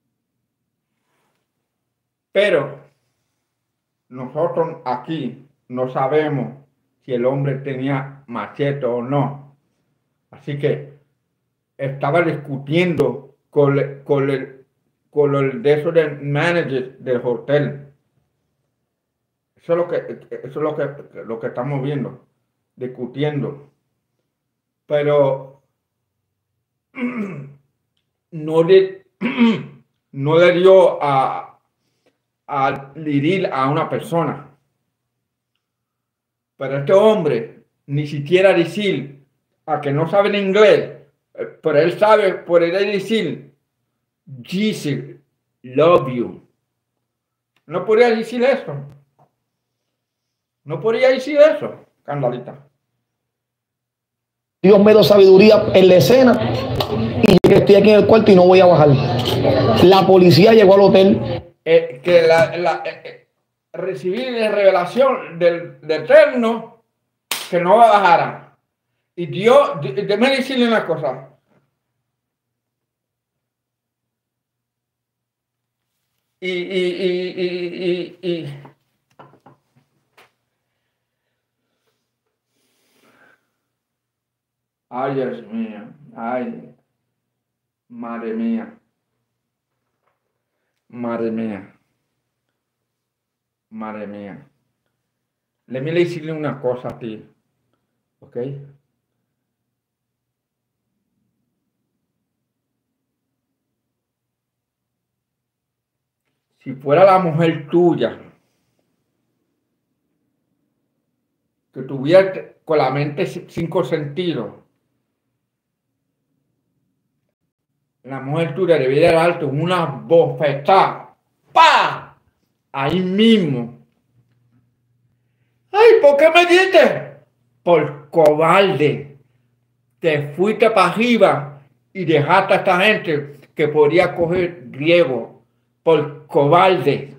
Pero nosotros aquí no sabemos si el hombre tenía machete o no. Así que estaba discutiendo con, con, el, con el de esos del manager del hotel. Eso es lo que, eso es lo que, lo que estamos viendo, discutiendo. Pero no le, no le dio a, a herir a una persona. Pero este hombre ni siquiera decir a que no sabe en inglés, pero él sabe, por él decir Jesus love you. No podría decir eso. No podría decir eso, Candalita. Dios me dio sabiduría en la escena y yo que estoy aquí en el cuarto y no voy a bajar. La policía llegó al hotel. Eh, que la, la eh, recibir la revelación del, del Eterno que no va a bajar. Y Dios, déjeme decirle una cosa. Y, y, y, y, y, y ay, Dios mío, ay, madre mía, madre mía, madre mía. Déjame decirle una cosa a ti, ¿ok? Si fuera la mujer tuya, que tuviera con la mente cinco sentidos, la mujer tuya debería darte una bofetada, ¡pa! Ahí mismo. ¡Ay, ¿por qué me diste? Por cobarde. Te fuiste para arriba y dejaste a esta gente que podía coger riesgo. Por cobarde.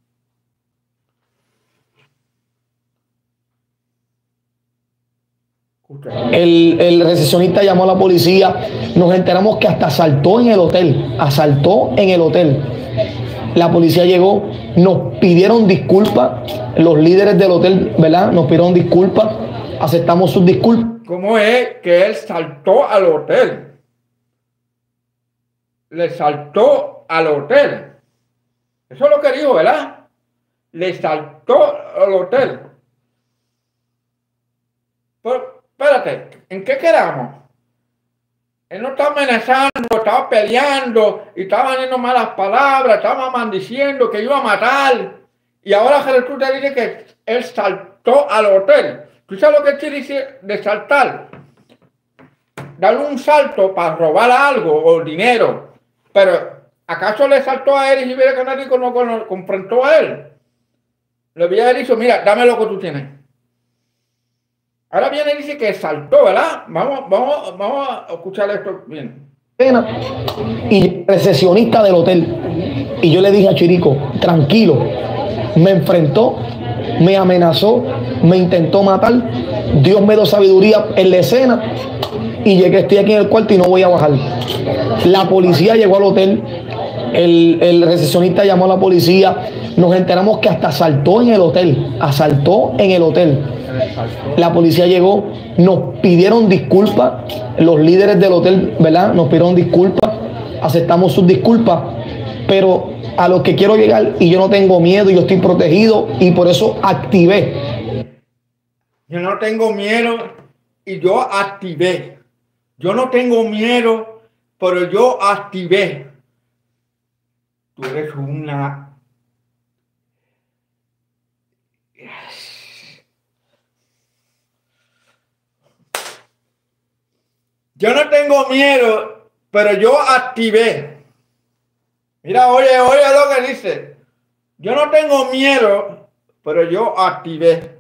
El, el recepcionista llamó a la policía. Nos enteramos que hasta asaltó en el hotel. Asaltó en el hotel. La policía llegó. Nos pidieron disculpas. Los líderes del hotel, ¿verdad? Nos pidieron disculpas. Aceptamos sus disculpas. ¿Cómo es que él saltó al hotel? Le saltó al hotel. Eso es lo que dijo, ¿verdad? Le saltó al hotel. Pero, espérate, ¿en qué quedamos? Él no estaba amenazando, estaba peleando y estaba diciendo malas palabras, estaba maldiciendo que iba a matar. Y ahora Jesús te dice que él saltó al hotel. ¿Tú sabes lo que te dice de saltar? Darle un salto para robar algo o dinero. Pero ¿acaso le saltó a él y si hubiera que nadie no, no confrontó a él? Le hubiera dicho, mira, dame lo que tú tienes. Ahora viene y dice que saltó, ¿verdad? Vamos, vamos, vamos a escuchar esto bien. Y recepcionista del hotel. Y yo le dije a Chirico, tranquilo. Me enfrentó, me amenazó, me intentó matar. Dios me dio sabiduría en la escena. Y llegué, estoy aquí en el cuarto y no voy a bajar. La policía llegó al hotel. El, el recepcionista llamó a la policía. Nos enteramos que hasta asaltó en el hotel. Asaltó en el hotel. La policía llegó. Nos pidieron disculpas. Los líderes del hotel, ¿verdad? Nos pidieron disculpas. Aceptamos sus disculpas. Pero a lo que quiero llegar, y yo no tengo miedo, yo estoy protegido y por eso activé. Yo no tengo miedo y yo activé. Yo no tengo miedo, pero yo activé. Tú eres una... Yo no tengo miedo, pero yo activé. Mira, oye, oye lo que dice. Yo no tengo miedo, pero yo activé.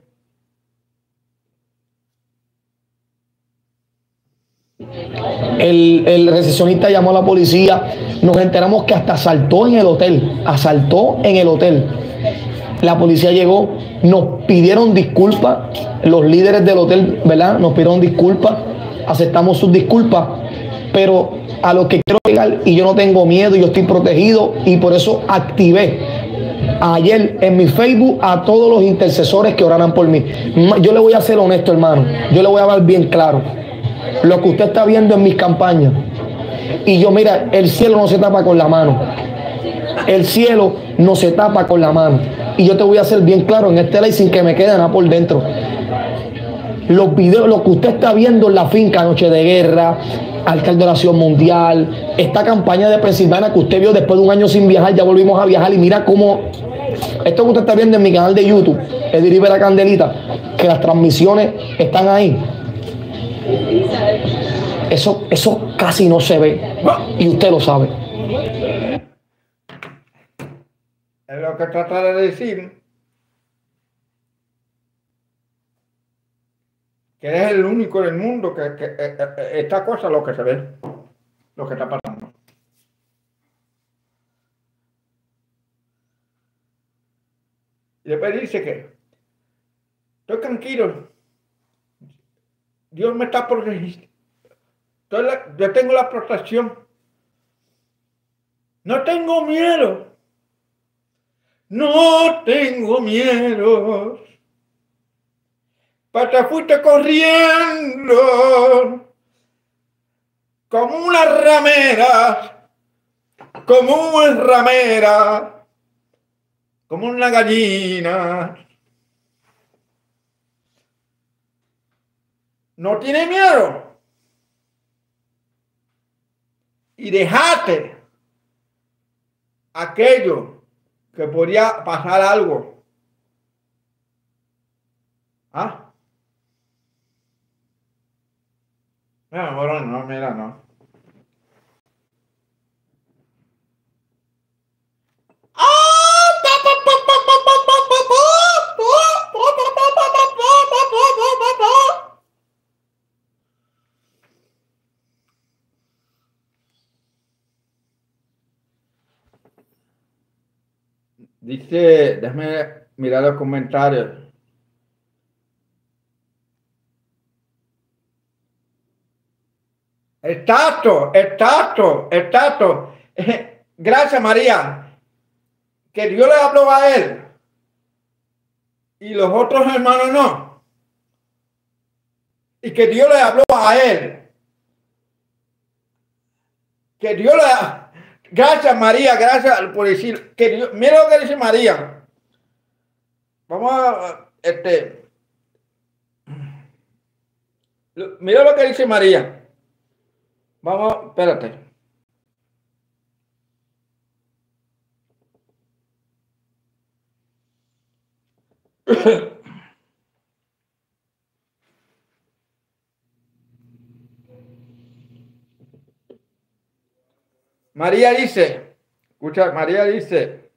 El, el recepcionista llamó a la policía. Nos enteramos que hasta asaltó en el hotel. Asaltó en el hotel. La policía llegó. Nos pidieron disculpas. Los líderes del hotel, ¿verdad? Nos pidieron disculpas. Aceptamos sus disculpas. Pero a lo que quiero llegar, y yo no tengo miedo, yo estoy protegido y por eso activé. ayer en mi Facebook a todos los intercesores que oraran por mí. Yo le voy a ser honesto, hermano. Yo le voy a hablar bien claro. Lo que usted está viendo en mis campañas. Y yo, mira, el cielo no se tapa con la mano. El cielo no se tapa con la mano. Y yo te voy a hacer bien claro en este ley sin que me quede nada por dentro. Los videos, lo que usted está viendo en la finca Noche de Guerra, Alcalde de Oración Mundial, esta campaña de Pensilvania que usted vio después de un año sin viajar, ya volvimos a viajar y mira cómo esto que usted está viendo en mi canal de YouTube, Eddie Rivera Candelita, que las transmisiones están ahí. Eso, eso casi no se ve y usted lo sabe. Es lo que trata de decir que eres el único del mundo que, que eh, eh, esta cosa es lo que se ve, lo que está pasando. Y después dice que estoy tranquilo, Dios me está protegiendo, yo tengo la protección, no tengo miedo, no tengo miedo. Pero te fuiste corriendo como una ramera, como una ramera, como una gallina. No tiene miedo. Y dejate aquello que podría pasar algo. ¿Ah? No, bueno, no, mira, no. Dice, déjame mirar los comentarios. Exacto, exacto, exacto. Gracias, María. Que Dios le habló a él y los otros hermanos no. Y que Dios le habló a él. Que Dios le... Gracias, María, gracias por decir. Que Dios... Mira lo que dice María. Vamos a... Este... Mira lo que dice María. Vamos, espérate. María dice, escucha, María dice,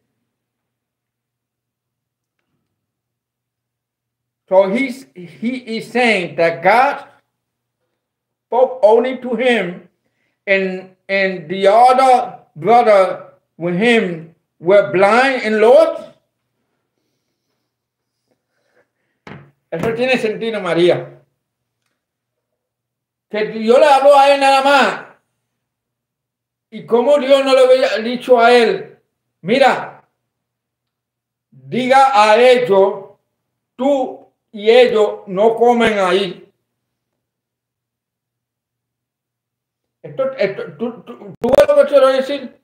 so he's, he is saying that God spoke only to him and, and the other brother with him were blind and lost. Eso tiene sentido, María. Que Dios le habló a él nada más. Y como Dios no le había dicho a él, mira, diga a ellos, tú y ellos no comen ahí. Esto, esto, ¿tú, tú, tú ves lo que quiero decir?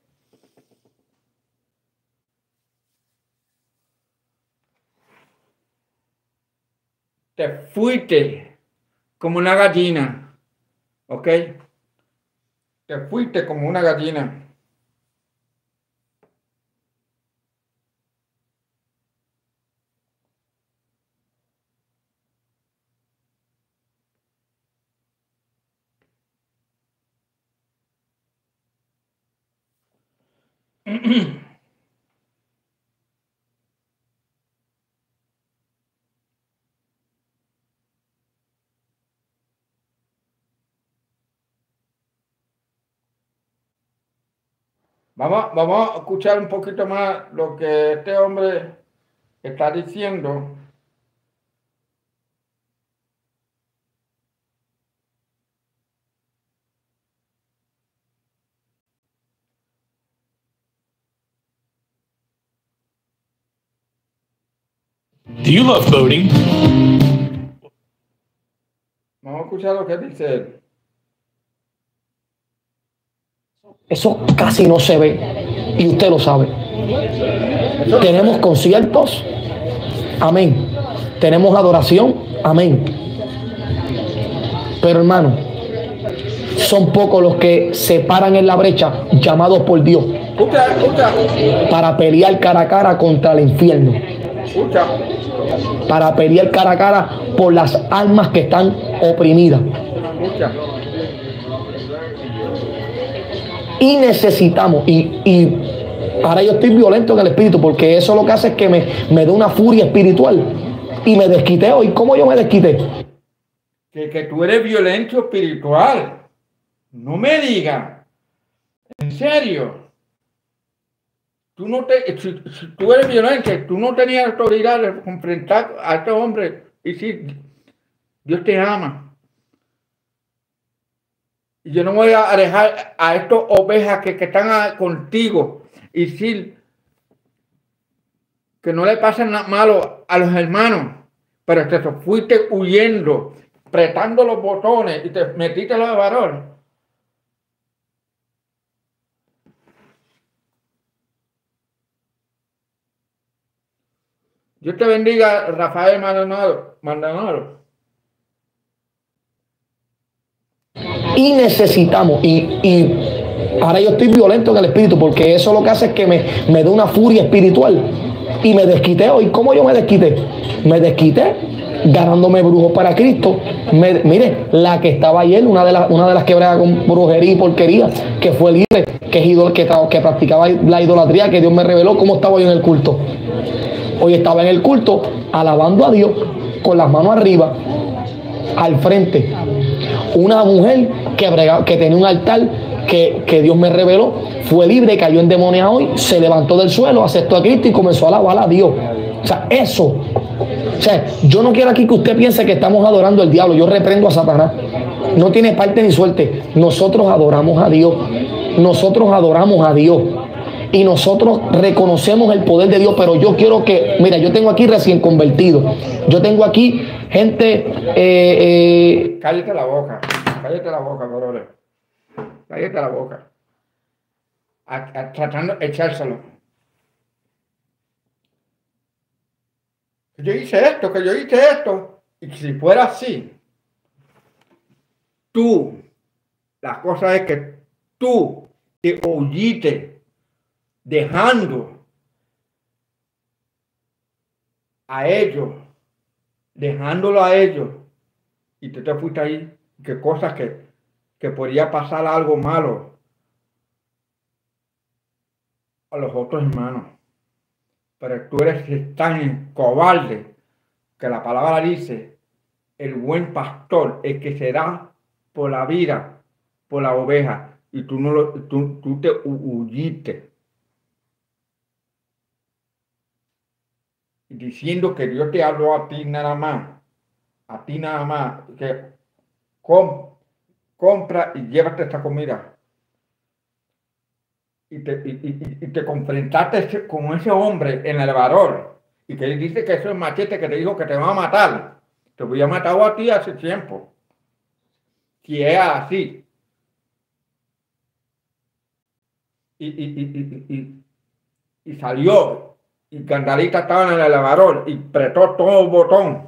Te fuiste como una gallina, ¿ok? Te fuiste como una gallina. Vamos, vamos a escuchar un poquito más lo que este hombre está diciendo. Do you love boating? Vamos a escuchar lo que dice él. Eso casi no se ve y usted lo sabe. Tenemos conciertos, amén. Tenemos adoración, amén. Pero hermano, son pocos los que se paran en la brecha llamados por Dios Escucha, escucha, para pelear cara a cara contra el infierno, escucha. para pelear cara a cara por las almas que están oprimidas. Escucha. Y necesitamos, y, y ahora yo estoy violento en el espíritu, porque eso lo que hace es que me, me dé una furia espiritual y me desquité hoy. ¿Cómo yo me desquité? Que, que tú eres violento espiritual. No me digas. En serio. Tú no te, si, si tú eres violento, tú no tenías autoridad de enfrentar a este hombre y decir, Dios te ama. Y yo no voy a dejar a estas ovejas que, que están a, contigo y decir que no le pasen nada malo a los hermanos, pero te fuiste huyendo, apretando los botones y te metiste en los varón. Dios te bendiga, Rafael Maldonado. Maldonado. Y necesitamos, y, y ahora yo estoy violento en el espíritu, porque eso lo que hace es que me, me dé una furia espiritual y me desquité hoy. ¿Cómo yo me desquité? Me desquité ganándome brujos para Cristo. Me, mire, la que estaba ayer, una de, las una de las que brega con brujería y porquería, que fue libre, que, es idol, que, que practicaba la idolatría, que Dios me reveló. ¿Cómo estaba yo en el culto? Hoy estaba en el culto alabando a Dios con las manos arriba, al frente. Una mujer que, brega, que tenía un altar que, que Dios me reveló, fue libre, cayó en demonia hoy, se levantó del suelo, aceptó a Cristo y comenzó a alabar a Dios. O sea, eso. O sea, yo no quiero aquí que usted piense que estamos adorando al diablo. Yo reprendo a Satanás. No tiene parte ni suerte. Nosotros adoramos a Dios. Nosotros adoramos a Dios. Y nosotros reconocemos el poder de Dios. Pero yo quiero que, mira, yo tengo aquí recién convertido. Yo tengo aquí gente... Eh, eh, Cállate la boca. Cállate la boca, brother. Cállate la boca. A, a, tratando de echárselo. Yo hice esto, que yo hice esto. Y si fuera así, tú, la cosa es que tú te oíste dejando a ellos, dejándolo a ellos, y tú te fuiste ahí, que cosas que, que podría pasar algo malo a los otros hermanos. Pero tú eres tan cobarde que la palabra dice, el buen pastor, el que se da por la vida, por la oveja, y tú, no lo, tú, tú te huyiste. Diciendo que Dios te habló a ti nada más, a ti nada más, que com, compra y llévate esta comida. Y te, y, y, y te confrontaste con ese hombre en el elevador y que él dice que eso es machete que te dijo que te va a matar. Te voy a matar a ti hace tiempo. Si es así. Y, y, y, y, y, y salió y Candalita estaba en el elevador y apretó todo el botón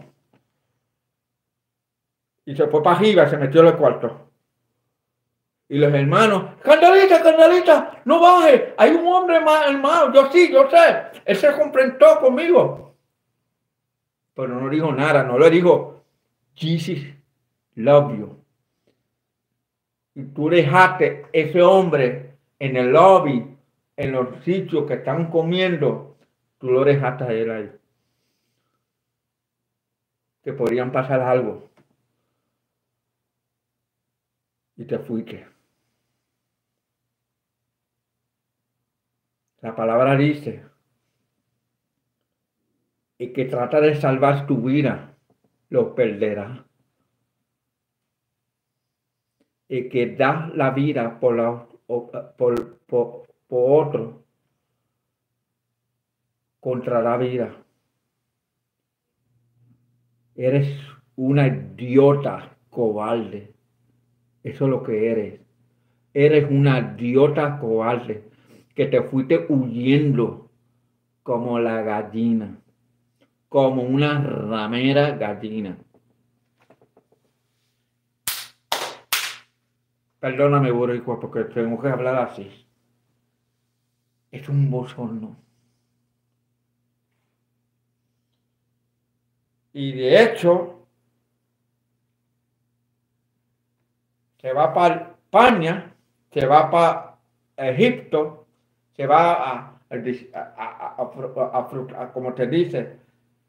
y se fue para arriba y se metió en el cuarto. Y los hermanos, Candalita, Candalita, no baje, hay un hombre más hermano. Yo sí, yo sé, él se confrontó conmigo. Pero no dijo nada, no le dijo, Jesus love you. Y tú dejaste ese hombre en el lobby, en los sitios que están comiendo, tú lo dejaste a él ahí. Que podrían pasar algo. Y te fuiste. La palabra dice, el que trata de salvar tu vida, lo perderá. El que da la vida por, la, por, por, por otro, contra la vida. Eres una idiota cobarde. Eso es lo que eres. Eres una idiota cobarde que te fuiste huyendo como la gallina, como una ramera gallina. Perdóname, boricua, porque tengo que hablar así. Es un bochorno. Y de hecho, se va para España, se va para Egipto, se va a, a, a, a, a como te dice,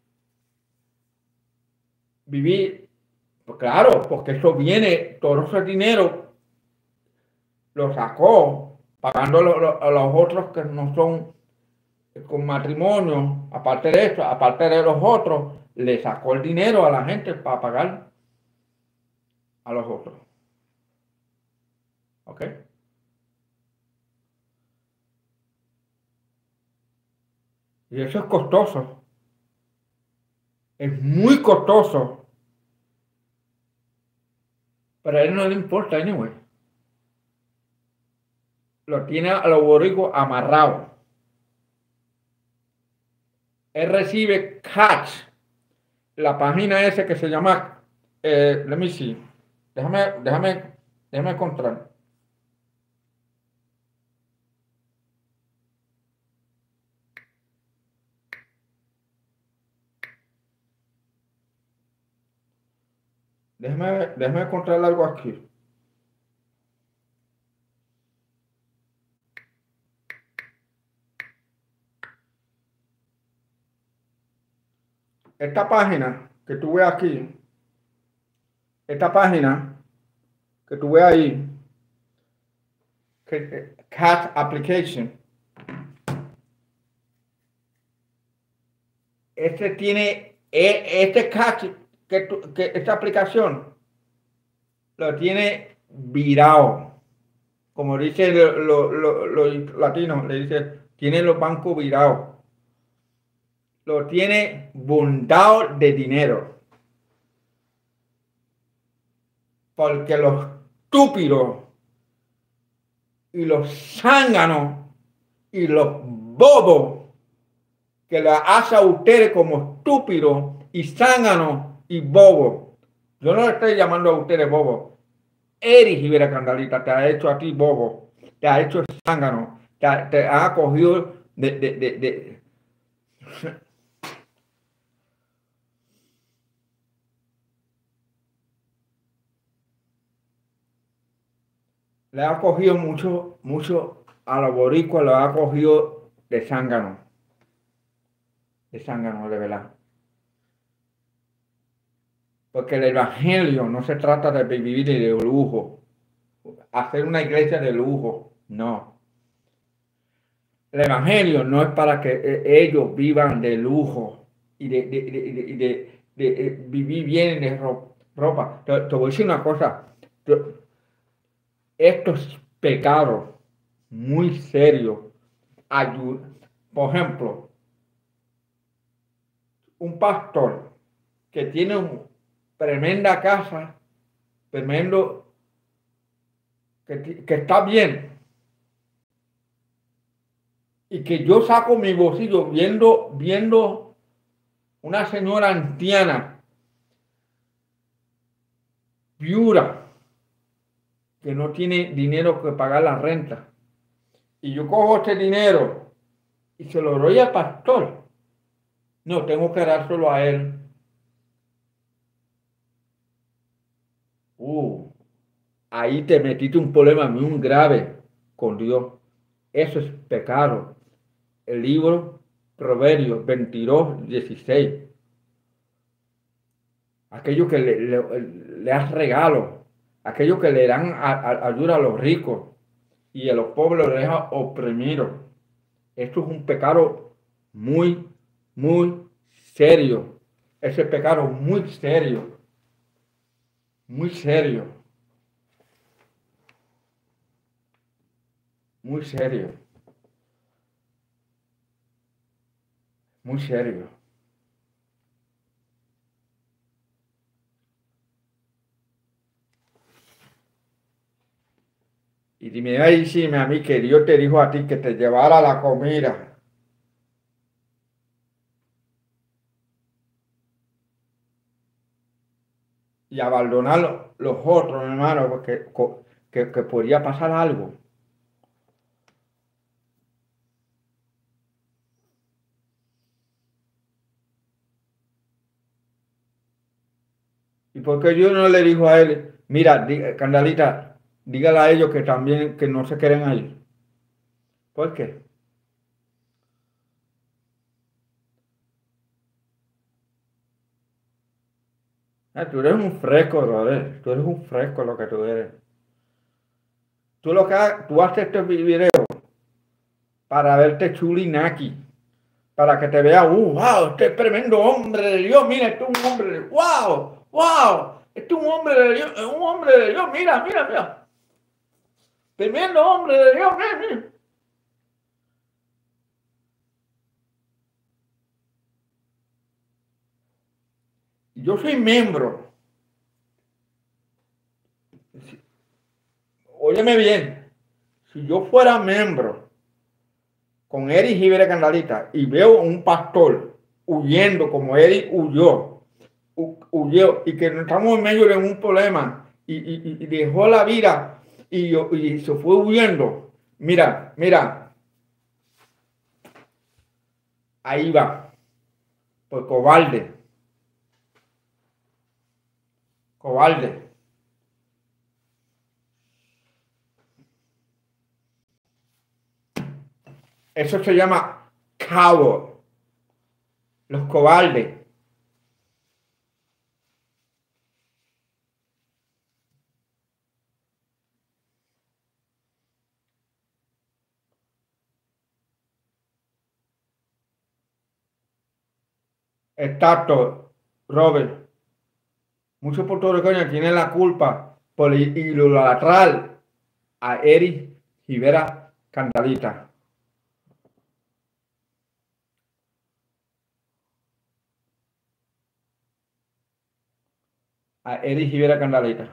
vivir. Pues claro, porque eso viene, todo ese dinero lo sacó pagando lo, lo, a los otros que no son con matrimonio, aparte de eso, aparte de los otros, le sacó el dinero a la gente para pagar a los otros. ¿Ok? Y eso es costoso. Es muy costoso. Pero a él no le importa, anyway. Lo tiene a los boricuas amarrados. Él recibe cash. La página esa que se llama, eh, let me see. Déjame, déjame, déjame encontrar. Déjame, déjame encontrar algo aquí. Esta página que tú ves aquí, esta página que tú ves ahí, que, Cat Application, este tiene, este Cat, que, tu, que esta aplicación lo tiene virado, como dicen los lo, lo, lo latinos, le dice, tiene los bancos virados, lo tiene bundado de dinero, porque los estúpidos y los zánganos y los bobos que la hace a ustedes como estúpidos y zánganos y bobos. Yo no le estoy llamando a ustedes bobos. Eris Rivera Candalita te ha hecho a ti bobo, te ha hecho zángano, te ha, te ha cogido de, de, de, de. Le ha cogido mucho, mucho a los boricuas, lo ha cogido de zángano. De zángano, de verdad. Porque el evangelio no se trata de vivir de lujo, hacer una iglesia de lujo, no. El evangelio no es para que ellos vivan de lujo y de, de, de, de, de, de, de vivir bien de ropa. Te, te voy a decir una cosa. Estos pecados muy serios ayudan. Por ejemplo, un pastor que tiene una tremenda casa, tremendo, que, que está bien, y que yo saco mi bolsillo viendo, viendo una señora anciana, viuda, que no tiene dinero que pagar la renta, y yo cojo este dinero y se lo doy al pastor. No, tengo que dárselo a él. Uh, ahí te metiste un problema muy grave con Dios. Eso es pecado. El libro Proverbios veintidós, dieciséis. Aquello que le, le, le das regalo, aquello que le dan a, a, ayuda a los ricos y a los pobres los deja oprimidos. Esto es un pecado muy, muy serio. Ese pecado muy serio. Muy serio. Muy serio. Muy serio. Y dime, ahí sí, a mí que Dios te dijo a ti que te llevara la comida. Y abandonar los, los otros, hermano, porque que, que podría pasar algo. ¿Y por qué Dios no le dijo a él, mira, di- Candalita, dígale a ellos que también, que no se queden ahí? ¿Por qué? Ah, tú eres un fresco, brother. Tú eres un fresco lo que tú eres. Tú lo que ha- tú haces este video para verte chulinaki, para que te vea, uh, wow, este es tremendo hombre de Dios, mira, este es un hombre de, wow, wow, este es un hombre de Dios, es un hombre de Dios, mira, mira, mira, tremendo hombre de Dios, mira, mira. Yo soy miembro, óyeme bien, si yo fuera miembro con Eric Rivera Candalita y veo un pastor huyendo como Eric huyó, huyó y que estamos en medio de un problema y, y, y dejó la vida y, y se fue huyendo, mira, mira, ahí va, pues cobarde, cobarde. Eso se llama coward, los cobardes. Exacto, Robert. Muchos puertorriqueños tienen la culpa por idolatrar a Eric Rivera Candalita. A Eric Rivera Candalita.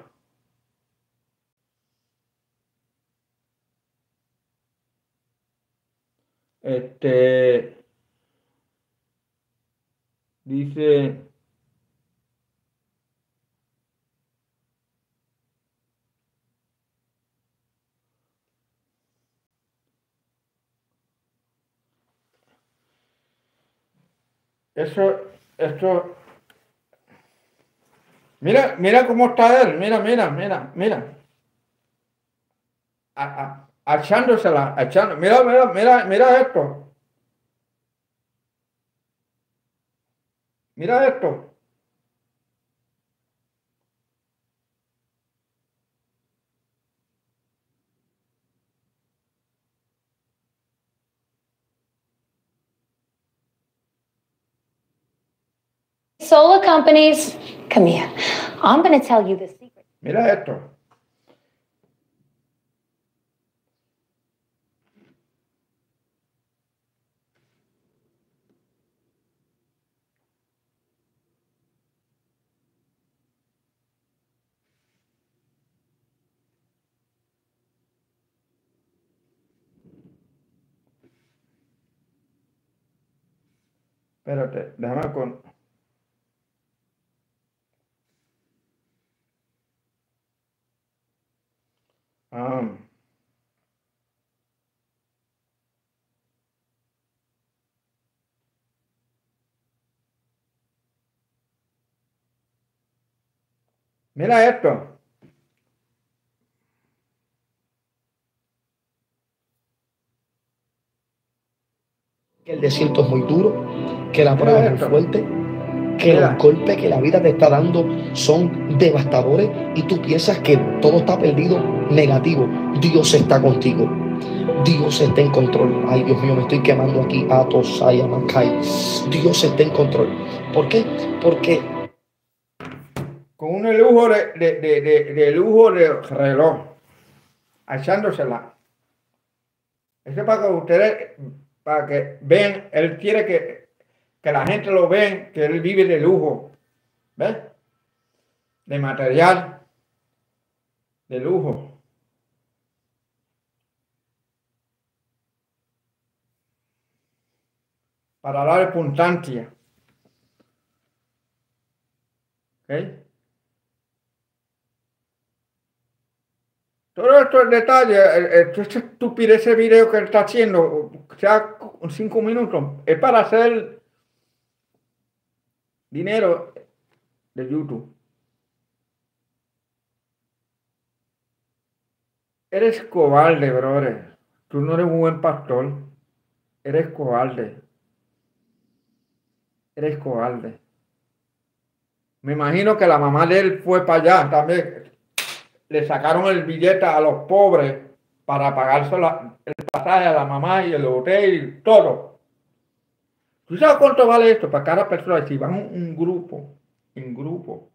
Este dice. Eso, esto, mira, mira cómo está él, mira, mira, mira, mira, a, a, echándosela, echando, mira, mira, mira, mira esto, mira esto. Solar companies, come here. I'm going to tell you the secret. Mira esto. Espérate, déjame con. Ah, mira esto. Que el desierto es muy duro, que la prueba es muy esto. fuerte, que Mira. los golpes que la vida te está dando son devastadores y tú piensas que todo está perdido, negativo. Dios está contigo. Dios está en control. Ay, Dios mío, me estoy quemando aquí. Atos, Ayamankai. Dios está en control. ¿Por qué? Porque Con un lujo de, de, de, de, de lujo de reloj, echándosela. Eso es para que ustedes, para que vean, él quiere que, que la gente lo vea, que él vive de lujo, ¿ves? De material, de lujo. para dar importancia. ¿Okay? Todos estos detalles, esta estupidez, ese video que él está haciendo, sea cinco minutos, es para hacer dinero de YouTube. Eres cobarde, brother. Tú no eres un buen pastor. Eres cobarde. Eres cobarde. Me imagino que la mamá de él fue para allá también. Le sacaron el billete a los pobres para pagarse la, el pasaje a la mamá y el hotel y todo. ¿Tú sabes cuánto vale esto para cada persona? Si van un, un grupo, en grupo,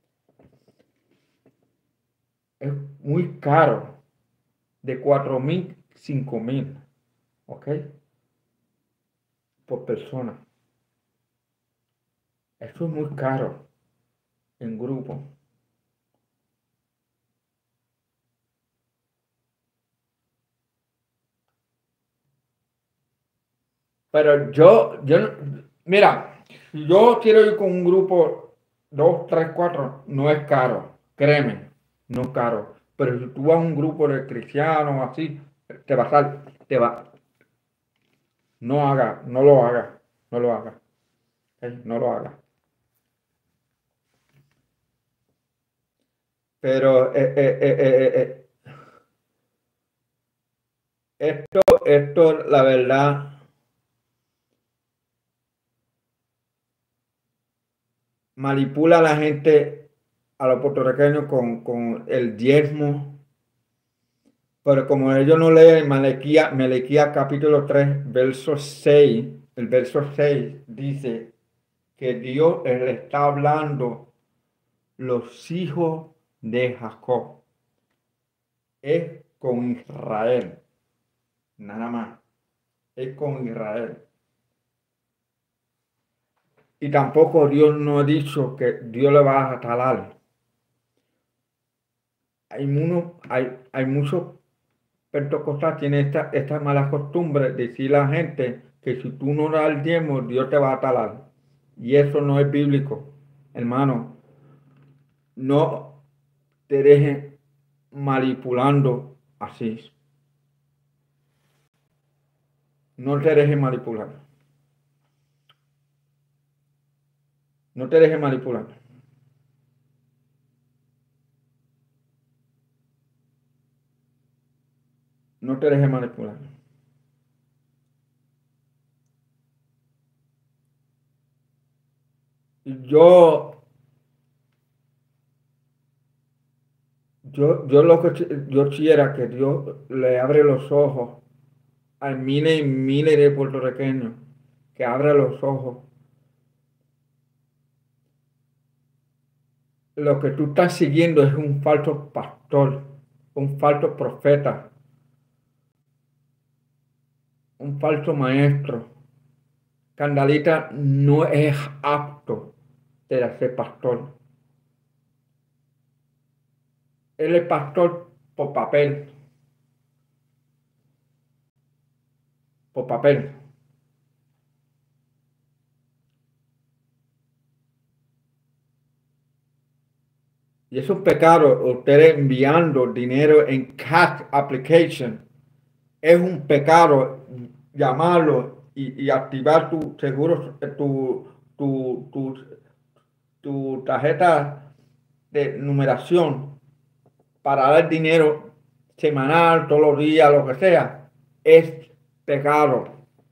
es muy caro. De cuatro mil, cinco mil. ¿Ok? Por persona. Esto es muy caro en grupo. Pero yo, yo, mira, si yo quiero ir con un grupo, dos, tres, cuatro, no es caro, créeme, no es caro. Pero si tú vas a un grupo de cristianos así, te va a salir, te va. No haga, no lo haga, no lo haga, ¿okay? No lo haga. Pero eh, eh, eh, eh, eh, esto, esto, la verdad. Manipula a la gente, a los puertorriqueños con, con el diezmo, pero como ellos no leen Melequía, Melequía capítulo tres, verso seis, el verso seis dice que Dios le está hablando los hijos de Jacob, es con Israel, nada más, es con Israel. Y tampoco Dios no ha dicho que Dios le va a talar. Hay, uno, hay, hay muchos pentecostales tienen esta, esta mala costumbre de decirle a la gente que si tú no das el diezmo, Dios te va a talar. Y eso no es bíblico, hermano. No te dejes manipulando así. No te dejes manipular. No te dejes manipular. No te dejes manipular. Yo, yo, yo lo que yo quisiera que Dios le abre los ojos a miles y miles de puertorriqueños, que abra los ojos. Lo que tú estás siguiendo es un falso pastor, un falso profeta, un falso maestro. Candalita no es apto de ser pastor. Él es pastor por papel. Por papel. Y es un pecado ustedes enviando dinero en cash application. Es un pecado llamarlo y, y activar tu seguro, tu, tu, tu, tu tarjeta de numeración para dar dinero semanal, todos los días, lo que sea. Es pecado.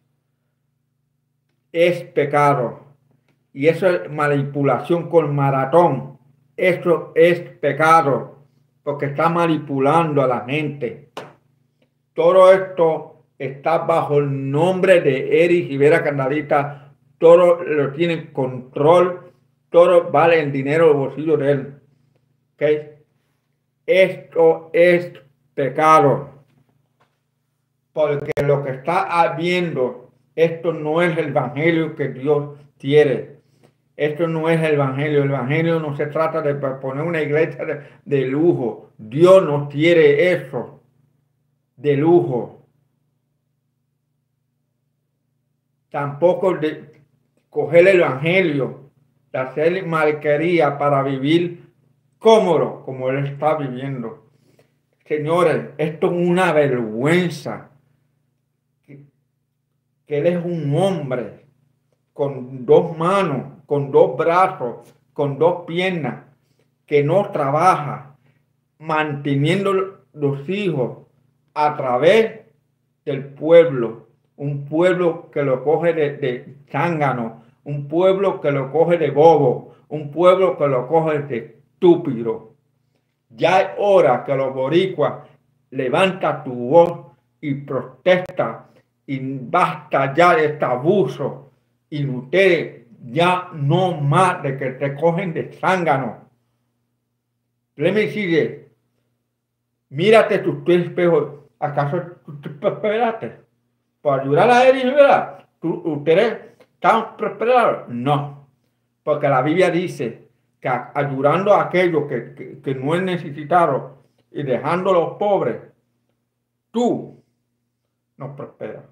Es pecado. Y eso es manipulación con maratón. Eso es pecado, porque está manipulando a la gente. Todo esto está bajo el nombre de Eric Rivera Candalita. Todo lo tiene control. Todo vale el dinero del bolsillo de él. ¿Okay? Esto es pecado. Porque lo que está habiendo, esto no es el evangelio que Dios quiere. Esto no es el evangelio. El evangelio no se trata de poner una iglesia de, de lujo. Dios no quiere eso de lujo. tampoco de coger el evangelio, de hacer malquería para vivir cómodo como él está viviendo. Señores, esto es una vergüenza. Que, que él es un hombre con dos manos, con dos brazos, con dos piernas, que no trabaja, manteniendo los hijos a través del pueblo, un pueblo que lo coge de, de zángano, un pueblo que lo coge de bobo, un pueblo que lo coge de estúpido. Ya es hora que los boricuas levanta tu voz y protesta y basta ya de este abuso y ustedes ya no más de que te cogen de zángano. Let me sigue. Mírate tu, tu espejo. ¿Acaso tú te prosperaste? Por ayudar a él, ¿verdad? ¿Tú, ¿Ustedes están prosperados? No. Porque la Biblia dice que ayudando a aquellos que, que, que no es necesitado y dejando a los pobres, tú no prosperas.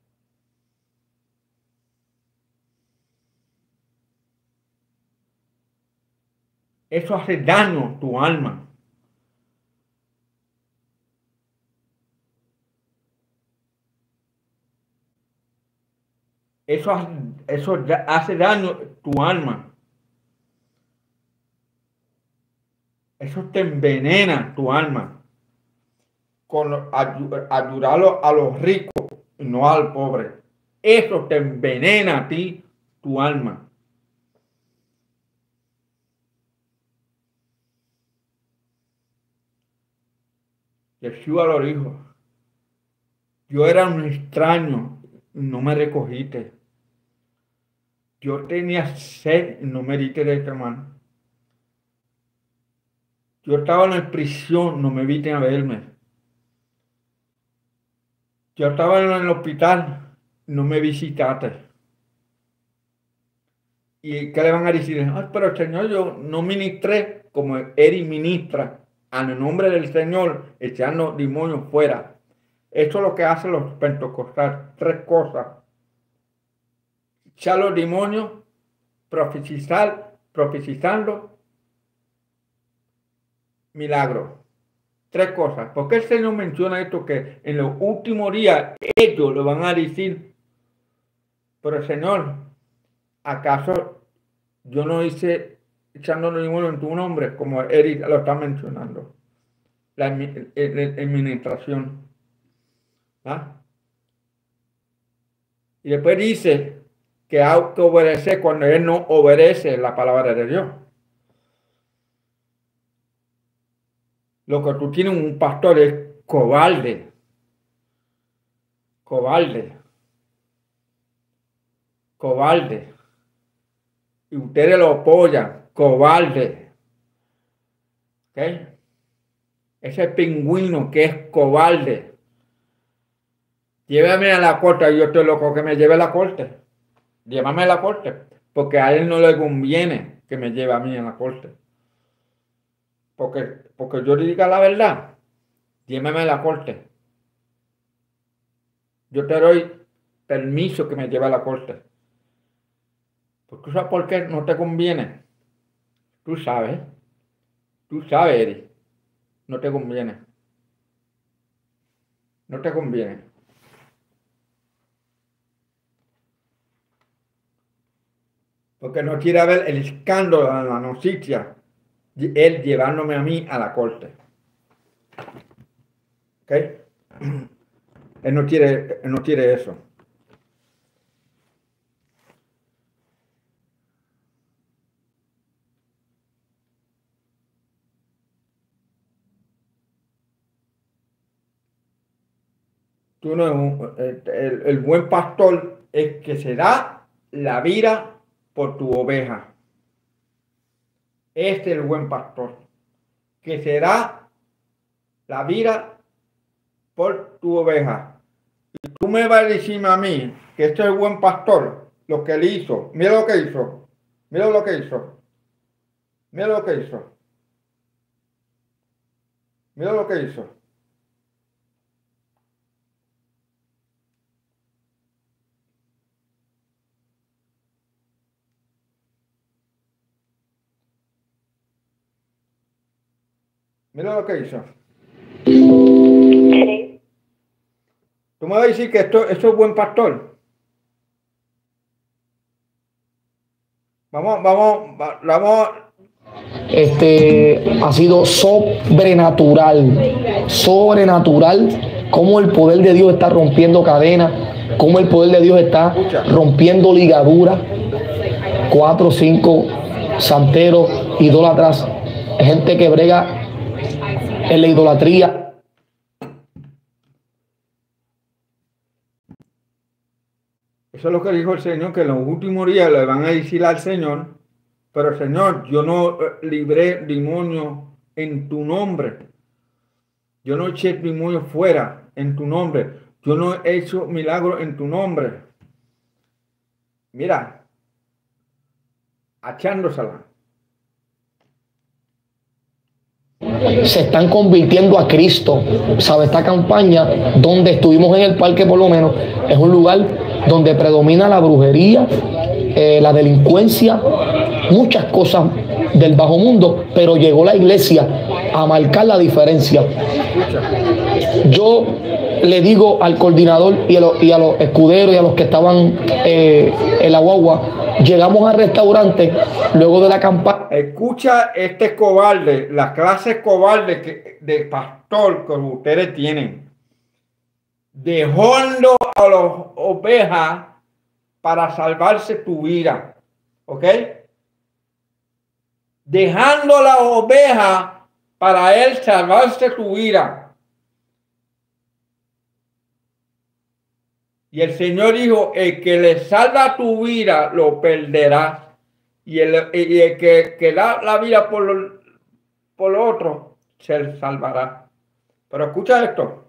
Eso hace daño a tu alma. Eso, eso hace daño a tu alma. Eso te envenena tu alma. Con ayudarlo a los ricos y no al pobre. Eso te envenena a ti, tu alma. Yeshua lo dijo. Yo era un extraño y no me recogiste. Yo tenía sed y no me diste de esta mano. Yo estaba en la prisión, no me viste a verme. Yo estaba en el hospital, no me visitaste. ¿Y qué le van a decir? Ay, pero Señor, yo no ministré como él ministra al nombre del Señor, echando demonios fuera. Eso es lo que hacen los pentecostales. Tres cosas. Echar los demonios, profetizar, profetizando, milagro. Tres cosas. ¿Por qué el Señor menciona esto? Que en los últimos días ellos lo van a decir. Pero Señor, ¿acaso yo no hice echando los demonios en tu nombre? Como Eric lo está mencionando. La administración. ¿Ah? Y después dice que hay que obedecer cuando él no obedece la palabra de Dios. Lo que tú tienes un pastor es cobarde. Cobarde. Cobarde. Y ustedes lo apoyan. Cobarde. ¿Ok? Ese pingüino que es cobarde. Llévame a la corte. Yo estoy loco que me lleve a la corte. Llévame a la corte. Porque a él no le conviene que me lleve a mí a la corte. Porque, porque yo le diga la verdad. Llévame a la corte. Yo te doy permiso que me lleve a la corte. Porque tú sabes por qué no te conviene. Tú sabes. Tú sabes, Eric. No te conviene. No te conviene. Porque no quiere ver el escándalo en la noticia. Él llevándome a mí a la corte. ¿Ok? Él no quiere, él no quiere eso. Tú no, el, el, el buen pastor es que se da la vida por tu oveja. Este es el buen pastor. Que se da la vida por tu oveja. Y tú me vas a decirme a mí que este es el buen pastor, lo que él hizo. Mira lo que hizo. Mira lo que hizo. Mira lo que hizo. Mira lo que hizo. Mira lo que hizo. Today, Tú me vas a decir que esto, esto es buen pastor. Vamos, vamos, va- vamos. Este ha sido sobrenatural, sobrenatural, cómo el poder de Dios está rompiendo cadenas, cómo el poder de Dios está rompiendo ligaduras. Cuatro o cinco santeros, idólatras, gente que brega en la idolatría. Eso es lo que dijo el Señor, que en los últimos días le van a decir al Señor, pero Señor, yo no eh, libré demonios en tu nombre. Yo no eché demonios fuera en tu nombre. Yo no he hecho milagros en tu nombre. Mira, echándosela. Se están convirtiendo a Cristo. ¿Sabe? Esta campaña donde estuvimos en el parque, por lo menos, es un lugar donde predomina la brujería, eh, la delincuencia, muchas cosas del bajo mundo, pero llegó la iglesia a marcar la diferencia. Yo le digo al coordinador y a, los, y a los escuderos y a los que estaban eh, en la guagua, llegamos al restaurante luego de la campaña. Escucha este cobarde, la clase cobarde que, de pastor que ustedes tienen. Dejando a las ovejas para salvarse tu vida. ¿Ok? Dejando la oveja para él salvarse tu vida. Y el Señor dijo, el que le salva tu vida lo perderá. Y el, y el que, que da la vida por lo, por lo otro se salvará. Pero escucha esto.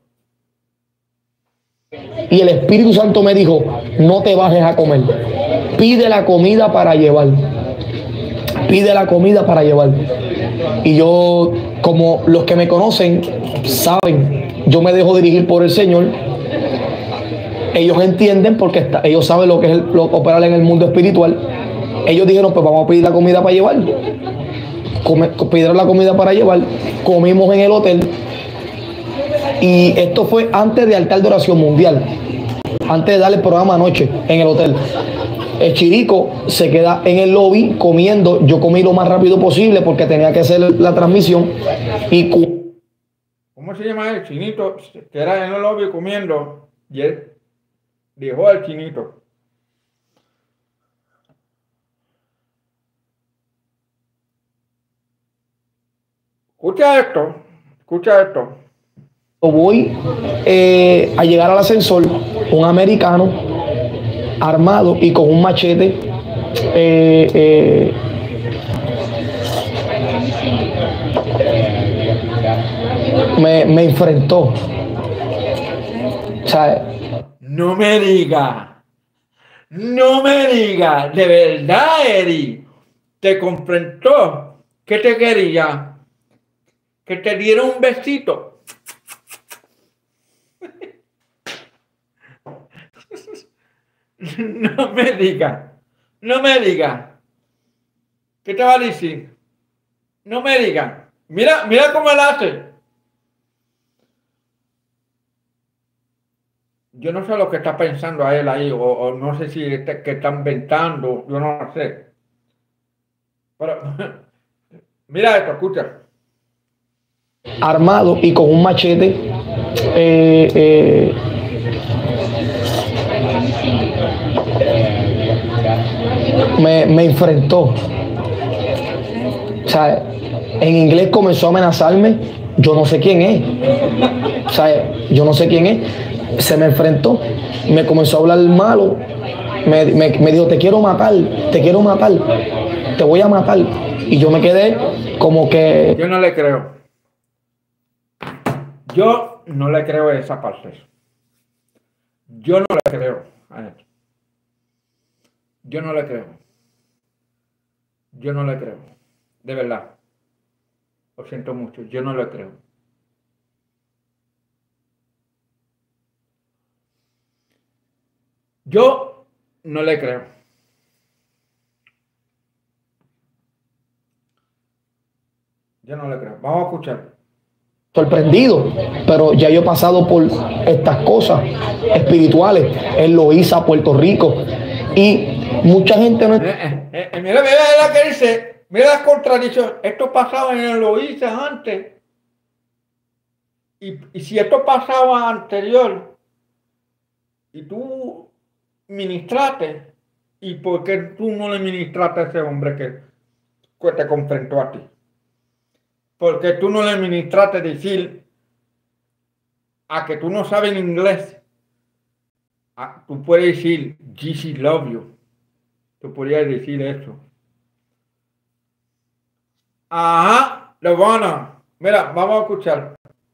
Y el Espíritu Santo me dijo, no te bajes a comer. Pide la comida para llevar. Pide la comida para llevar. Y yo, como los que me conocen, saben, yo me dejo dirigir por el Señor. Ellos entienden porque está, ellos saben lo que es el, lo, operar en el mundo espiritual. Ellos dijeron, pues vamos a pedir la comida para llevar. Come, pidieron la comida para llevar. Comimos en el hotel. Y esto fue antes de altar de oración mundial, antes de darle el programa anoche en el hotel. El chirico se queda en el lobby comiendo. Yo comí lo más rápido posible porque tenía que hacer la transmisión. Y ¿Cómo se llama el chinito? Que era en el lobby comiendo. Y él dejó al chinito. Escucha esto. Escucha esto. voy eh, a llegar al ascensor, un americano armado y con un machete eh, eh, me, me enfrentó. O sea, no me diga, no me diga, de verdad, Eri, te confrontó. ¿Qué te quería? Que te diera un besito. No me diga, no me diga. ¿Qué te va a decir? No me diga. Mira, mira cómo él hace. Yo no sé lo que está pensando a él ahí, o, o no sé si este, que está inventando, yo no sé. Pero mira esto, escucha. Armado y con un machete. Eh, eh, me, me enfrentó. O sea, en inglés comenzó a amenazarme. Yo no sé quién es. O sea, yo no sé quién es. Se me enfrentó. Me comenzó a hablar malo. Me, me, me dijo, te quiero matar. Te quiero matar. Te voy a matar. Y yo me quedé como que... Yo no le creo. Yo no le creo a esa parte. Yo no le creo a él. Yo no le creo. Yo no le creo. De verdad. Lo siento mucho. Yo no le creo. Yo no le creo. Yo no le creo. Vamos a escuchar. sorprendido, pero ya yo he pasado por estas cosas espirituales en Loíza, Puerto Rico, y mucha gente no... Eh, eh, eh, mira, mira la que dice, mira la contradicción. Esto pasaba en el Loíza antes. Y, y si esto pasaba anterior, y tú ministraste, ¿y por qué tú no le ministraste a ese hombre que, que te confrontó a ti? ¿Por qué tú no le ministraste decir a que tú no sabes inglés? A, tú puedes decir, Jesus love you. Tú podrías decir eso. Ajá, Levana. Mira, vamos a escuchar.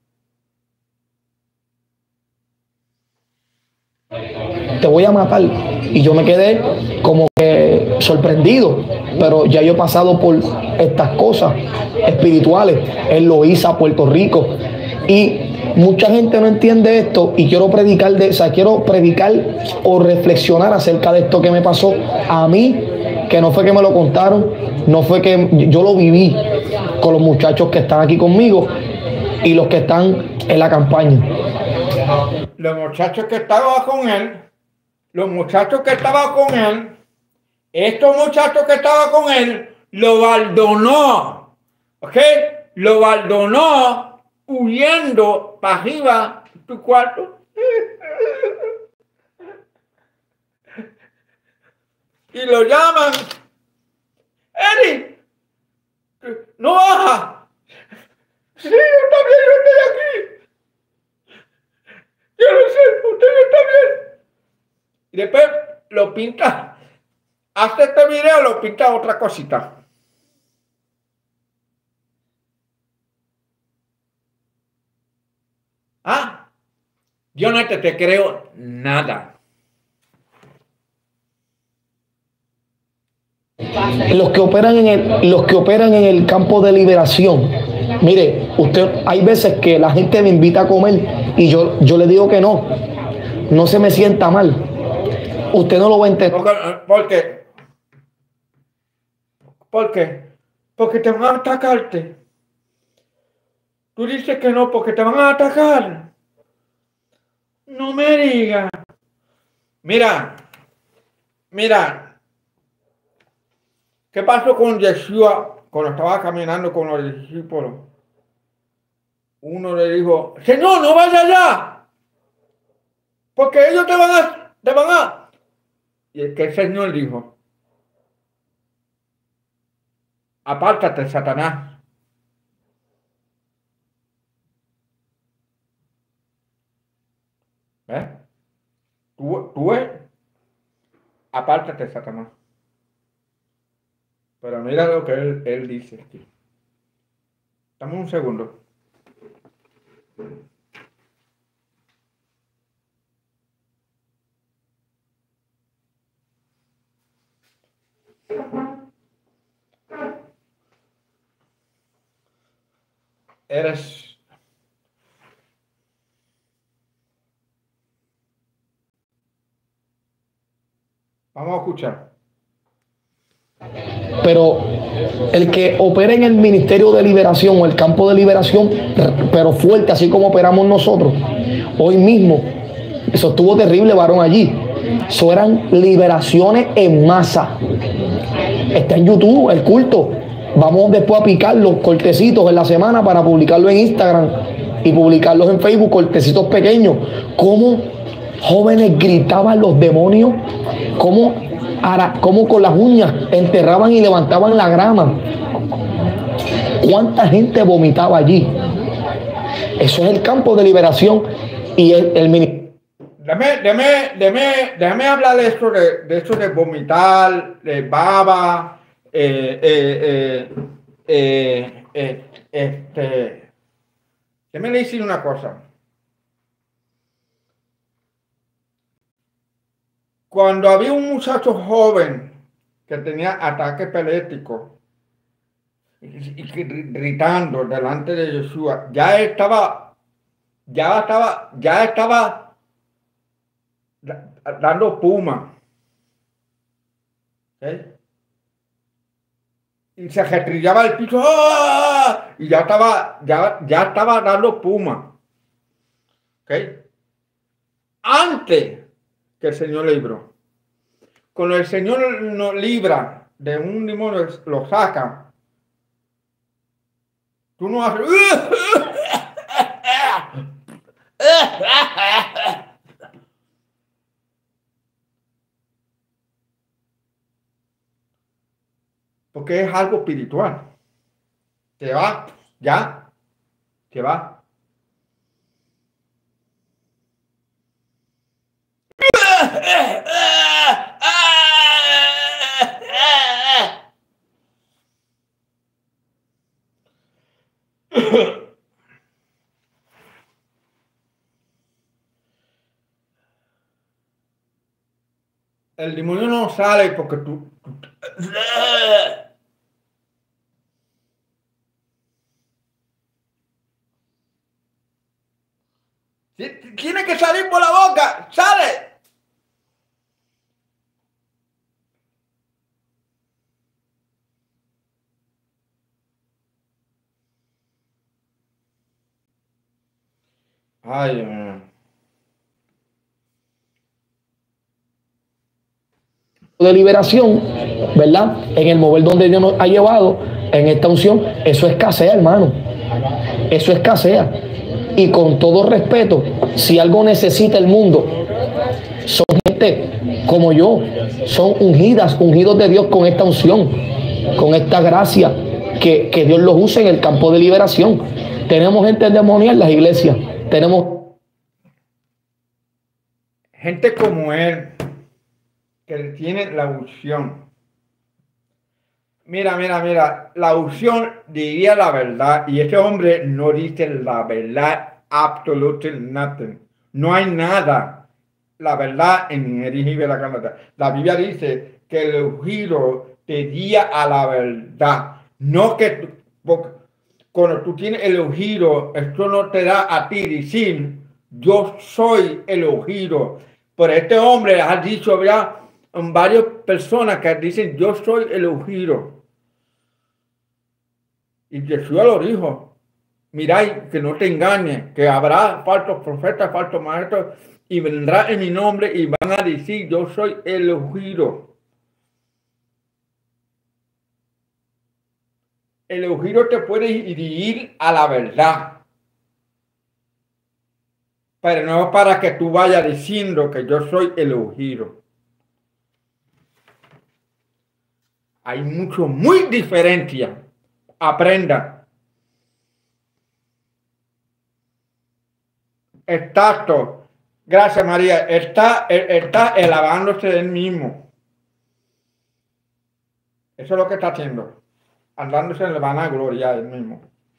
Te voy a matar. Y yo me quedé como que sorprendido, pero ya yo he pasado por estas cosas espirituales en Loíza, Puerto Rico, y mucha gente no entiende esto, y quiero predicar de, o sea, quiero predicar o reflexionar acerca de esto que me pasó a mí, que no fue que me lo contaron, no fue que yo lo viví con los muchachos que están aquí conmigo y los que están en la campaña. Los muchachos que estaban con él, los muchachos que estaban con él, estos muchachos que estaban con él, lo baldonó, ¿ok? Lo baldonó huyendo para arriba de tu cuarto. Y lo llaman, Eddie, no baja. Sí, está bien, yo estoy aquí. Yo lo sé, usted está bien. Y después lo pinta. Hace este video, lo pinta otra cosita. Ah, yo no te, te creo nada. Los que operan en el, los que operan en el campo de liberación, mire, usted, hay veces que la gente me invita a comer y yo, yo le digo que no, no se me sienta mal. Usted no lo va a entender. ¿Por qué? ¿Por qué? Porque te van a atacarte. Tú dices que no porque te van a atacar. No me digas. Mira, mira. ¿Qué pasó con Yeshua cuando estaba caminando con los discípulos? Uno le dijo, Señor, no vayas allá, porque ellos te van a, te van a. Y el que el Señor dijo, apártate, Satanás. ¿Ves? Tú, tú ves, apártate, Satanás. Pero mira lo que él, él dice aquí. Dame un segundo. Eres... Vamos a escuchar. Pero el que opera en el ministerio de liberación o el campo de liberación, pero fuerte, así como operamos nosotros, hoy mismo, eso estuvo terrible, varón, allí. Eso eran liberaciones en masa. Está en YouTube el culto. Vamos después a picar los cortecitos en la semana para publicarlo en Instagram y publicarlos en Facebook, cortecitos pequeños. Cómo jóvenes gritaban los demonios, cómo, cómo con las uñas enterraban y levantaban la grama. ¿Cuánta gente vomitaba allí? Eso es el campo de liberación y el, el ministerio. Déjame, déjame, déjame, déjame hablar de esto de, de esto de vomitar, de baba, eh, eh, eh, eh, eh, este. Déjame decir una cosa. Cuando había un muchacho joven que tenía ataque epiléptico y, y gritando delante de Yeshua, ya estaba, ya estaba, ya estaba dando puma. ¿Okay? y se retrillaba el piso, ¡ah! Y ya estaba, ya, ya estaba dando puma. ¿Okay? Antes que el Señor libró. Cuando el Señor nos libra de un demonio, lo saca, tú no haces. Porque es algo espiritual. Te va, ya, te va. El demonio no sale porque tú... tú tiene que salir por la boca, sale. Ay, Dios mío. De liberación, ¿verdad? En el mover donde Dios nos ha llevado, en esta unción, eso escasea, hermano. Eso escasea. Y con todo respeto, si algo necesita el mundo, son gente como yo, son ungidas, ungidos de Dios con esta unción, con esta gracia, que, que Dios los use en el campo de liberación. Tenemos gente endemoniada en las iglesias, tenemos gente como él, que tiene la unción. Mira, mira, mira, la unción diría la verdad y este hombre no dice la verdad, absolutely nothing. No hay nada, la verdad en la Canadá. La Biblia dice que el ungido te guía a la verdad. No que tú, cuando tú tienes el ungido, esto no te da a ti decir, yo soy el ungido. Pero este hombre ha dicho ya varias personas que dicen, yo soy el ungido. Y Jesús lo dijo, mirad que no te engañes, que habrá falsos profetas, falsos maestros, y vendrá en mi nombre y van a decir, yo soy el ungido. El ungido te puede dirigir a la verdad. Pero no para que tú vayas diciendo que yo soy el ungido. Hay mucho, muy diferencia. Aprenda. Exacto. Gracias, María. Está, está elevándose de él mismo. Eso es lo que está haciendo. Andándose en la vanagloria de él mismo.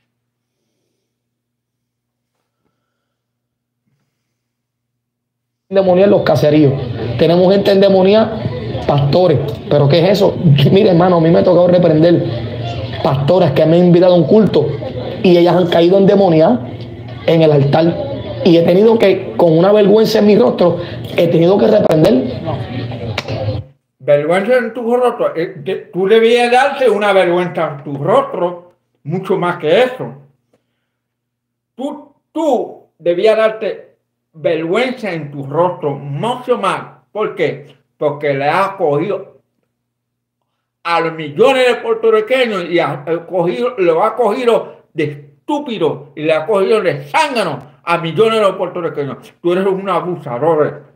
endemoniada en los caseríos. Tenemos gente endemoniada, pastores. ¿Pero qué es eso? Mire, hermano, a mí me ha tocado reprender pastoras que me han invitado a un culto y ellas han caído endemoniadas en el altar. Y he tenido que, con una vergüenza en mi rostro, he tenido que reprender. Vergüenza en tu rostro. Tú debías darte una vergüenza en tu rostro, mucho más que eso. Tú, tú debías darte vergüenza en tu rostro, mucho más. ¿Por qué? Porque le has cogido a los millones de puertorriqueños y ha cogido, lo ha cogido de estúpido y le ha cogido de zángano a millones de puertorriqueños. Tú eres un abusador.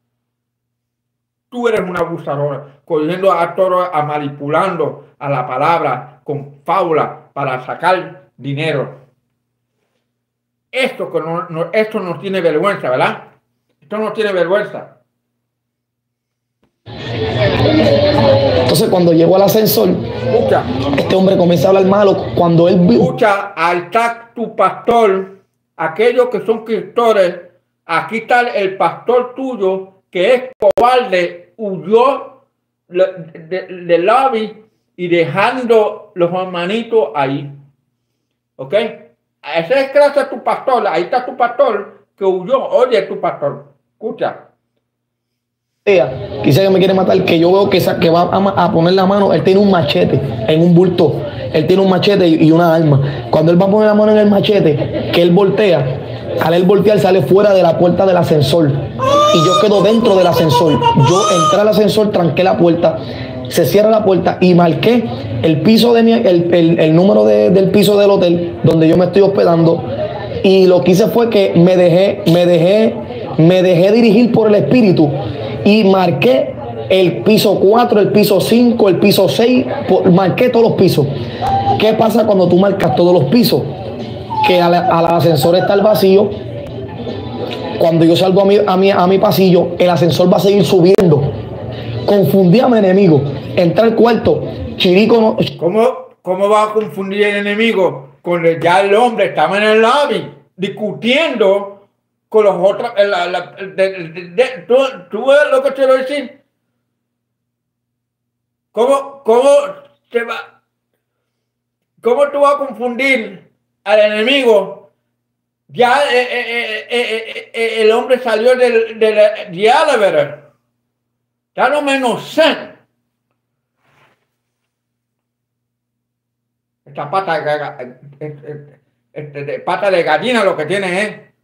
Tú eres un abusador, cogiendo a todos, a manipulando a la palabra con fábula para sacar dinero. Esto, que no, no, esto no tiene vergüenza, ¿verdad? Esto no tiene vergüenza. Entonces, cuando llegó al ascensor, Escucha, este hombre comienza a hablar malo. Cuando él vio, escucha, ahí está tu pastor, aquellos que son cristores, aquí está el pastor tuyo, que es cobarde, huyó del de, de lobby y dejando los hermanitos ahí. ¿Ok? Esa es clase de tu pastor. Ahí está tu pastor que huyó. Oye, tu pastor. Escucha. Dice que me quiere matar, que yo veo que, que va a, a poner la mano, él tiene un machete en un bulto, él tiene un machete y, y una arma. Cuando él va a poner la mano en el machete, que él voltea, al él voltear sale fuera de la puerta del ascensor y yo quedo dentro del ascensor. Yo entré al ascensor, tranqué la puerta, se cierra la puerta y marqué el piso de mi, el, el, el número de, del piso del hotel donde yo me estoy hospedando, y lo que hice fue que me dejé, me dejé, me dejé dirigir por el espíritu y marqué el piso cuatro, el piso cinco, el piso seis, marqué todos los pisos. ¿Qué pasa cuando tú marcas todos los pisos? Que al, al ascensor está el vacío. Cuando yo salgo a mi, a, mi, a mi pasillo, el ascensor va a seguir subiendo. Confundí a mi enemigo. Entré al cuarto. Chirico no... ¿Cómo, ¿Cómo va a confundir el enemigo? Cuando ya el hombre estaba en el lobby discutiendo con los otros. La, la, de, de, de, ¿tú, ¿Tú ves lo que te voy a decir? ¿Cómo, cómo, te va, ¿Cómo tú vas a confundir al enemigo? Ya eh, eh, eh, eh, el hombre salió del, del elevator. Ya no menos sé. Esta pata de, de, de, pata de gallina lo que tiene es. ¿eh?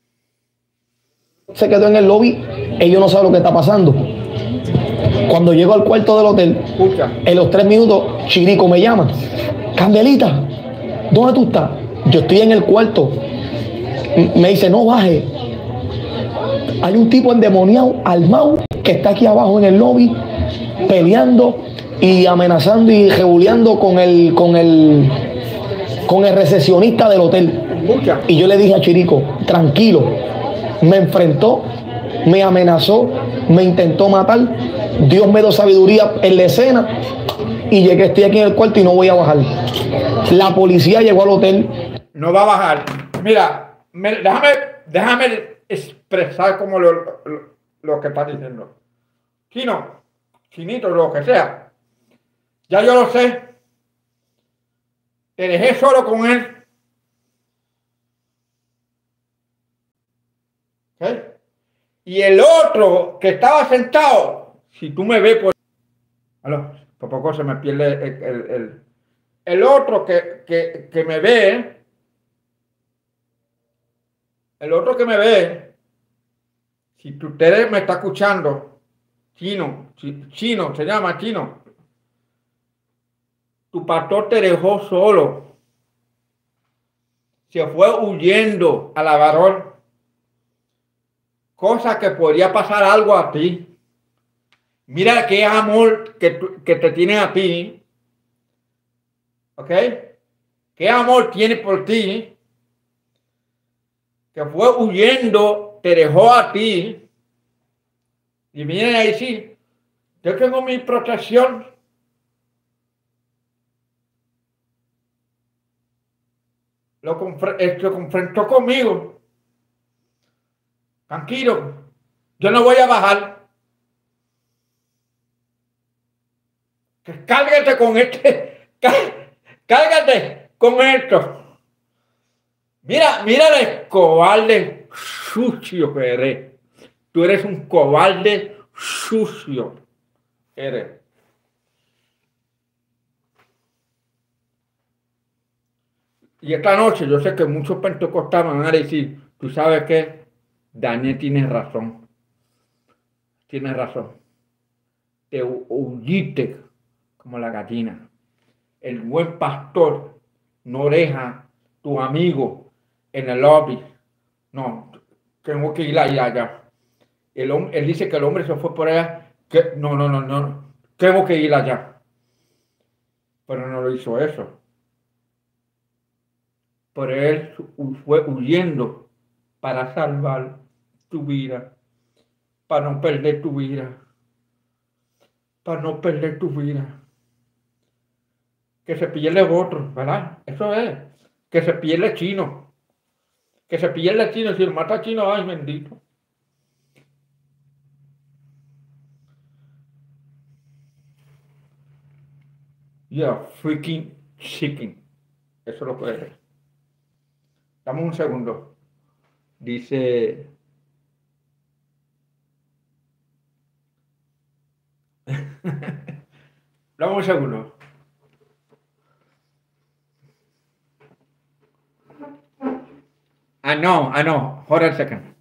Se quedó en el lobby, ellos no saben lo que está pasando. Cuando llego al cuarto del hotel, Escucha. En los tres minutos, Chirico me llama. Candelita, ¿dónde tú estás? Yo estoy en el cuarto. Me dice, no baje. Hay un tipo endemoniado, armado, que está aquí abajo en el lobby, peleando y amenazando y rebuleando con el, con el, con el recepcionista del hotel. Escucha. Y yo le dije a Chirico, tranquilo. Me enfrentó, me amenazó, me intentó matar. Dios me dio sabiduría en la escena y llegué, estoy aquí en el cuarto y no voy a bajar. La policía llegó al hotel. No va a bajar. Mira, me, déjame, déjame expresar como lo, lo, lo que está diciendo. Chino, chinito, lo que sea. Ya yo lo sé. Te dejé solo con él. ¿Okay? Y el otro que estaba sentado, si tú me ves, pues... Aló, por poco se me pierde el... El, el, el otro que, que, que me ve... El otro que me ve, si ustedes me está escuchando, Chino, Chino, se llama Chino, tu pastor te dejó solo, se fue huyendo a la varón, cosa que podría pasar algo a ti. Mira qué amor que, que te tiene a ti, ¿ok? Qué amor tiene por ti. Que fue huyendo, te dejó a ti, y vienen a decir, yo tengo mi protección. Lo, confre lo confrontó conmigo. Tranquilo, yo no voy a bajar. Que cárgate con este, cárgate con esto. Mira, mira el cobarde sucio que eres. Tú eres un cobarde sucio. Eres. Y esta noche yo sé que muchos pentecostales van a decir, tú sabes que Daniel tiene razón. Tienes razón. Te huyiste como la gallina. El buen pastor no deja tu amigo en el lobby. No, tengo que ir allá, allá. El hombre, él dice que el hombre se fue por allá. Que, no, no, no, no. Tengo que ir allá. Pero no lo hizo eso. Pero él fue huyendo para salvar tu vida. Para no perder tu vida. Para no perder tu vida. Que se pierde otro, ¿verdad? Eso es. Que se pierde Chino. Que se pierde Chino. Si lo mata a Chino, ay, bendito. Yeah, freaking chicken. Eso lo puede ser. Dame un segundo. Dice... Dame un segundo. I know, I know. Hold on a second.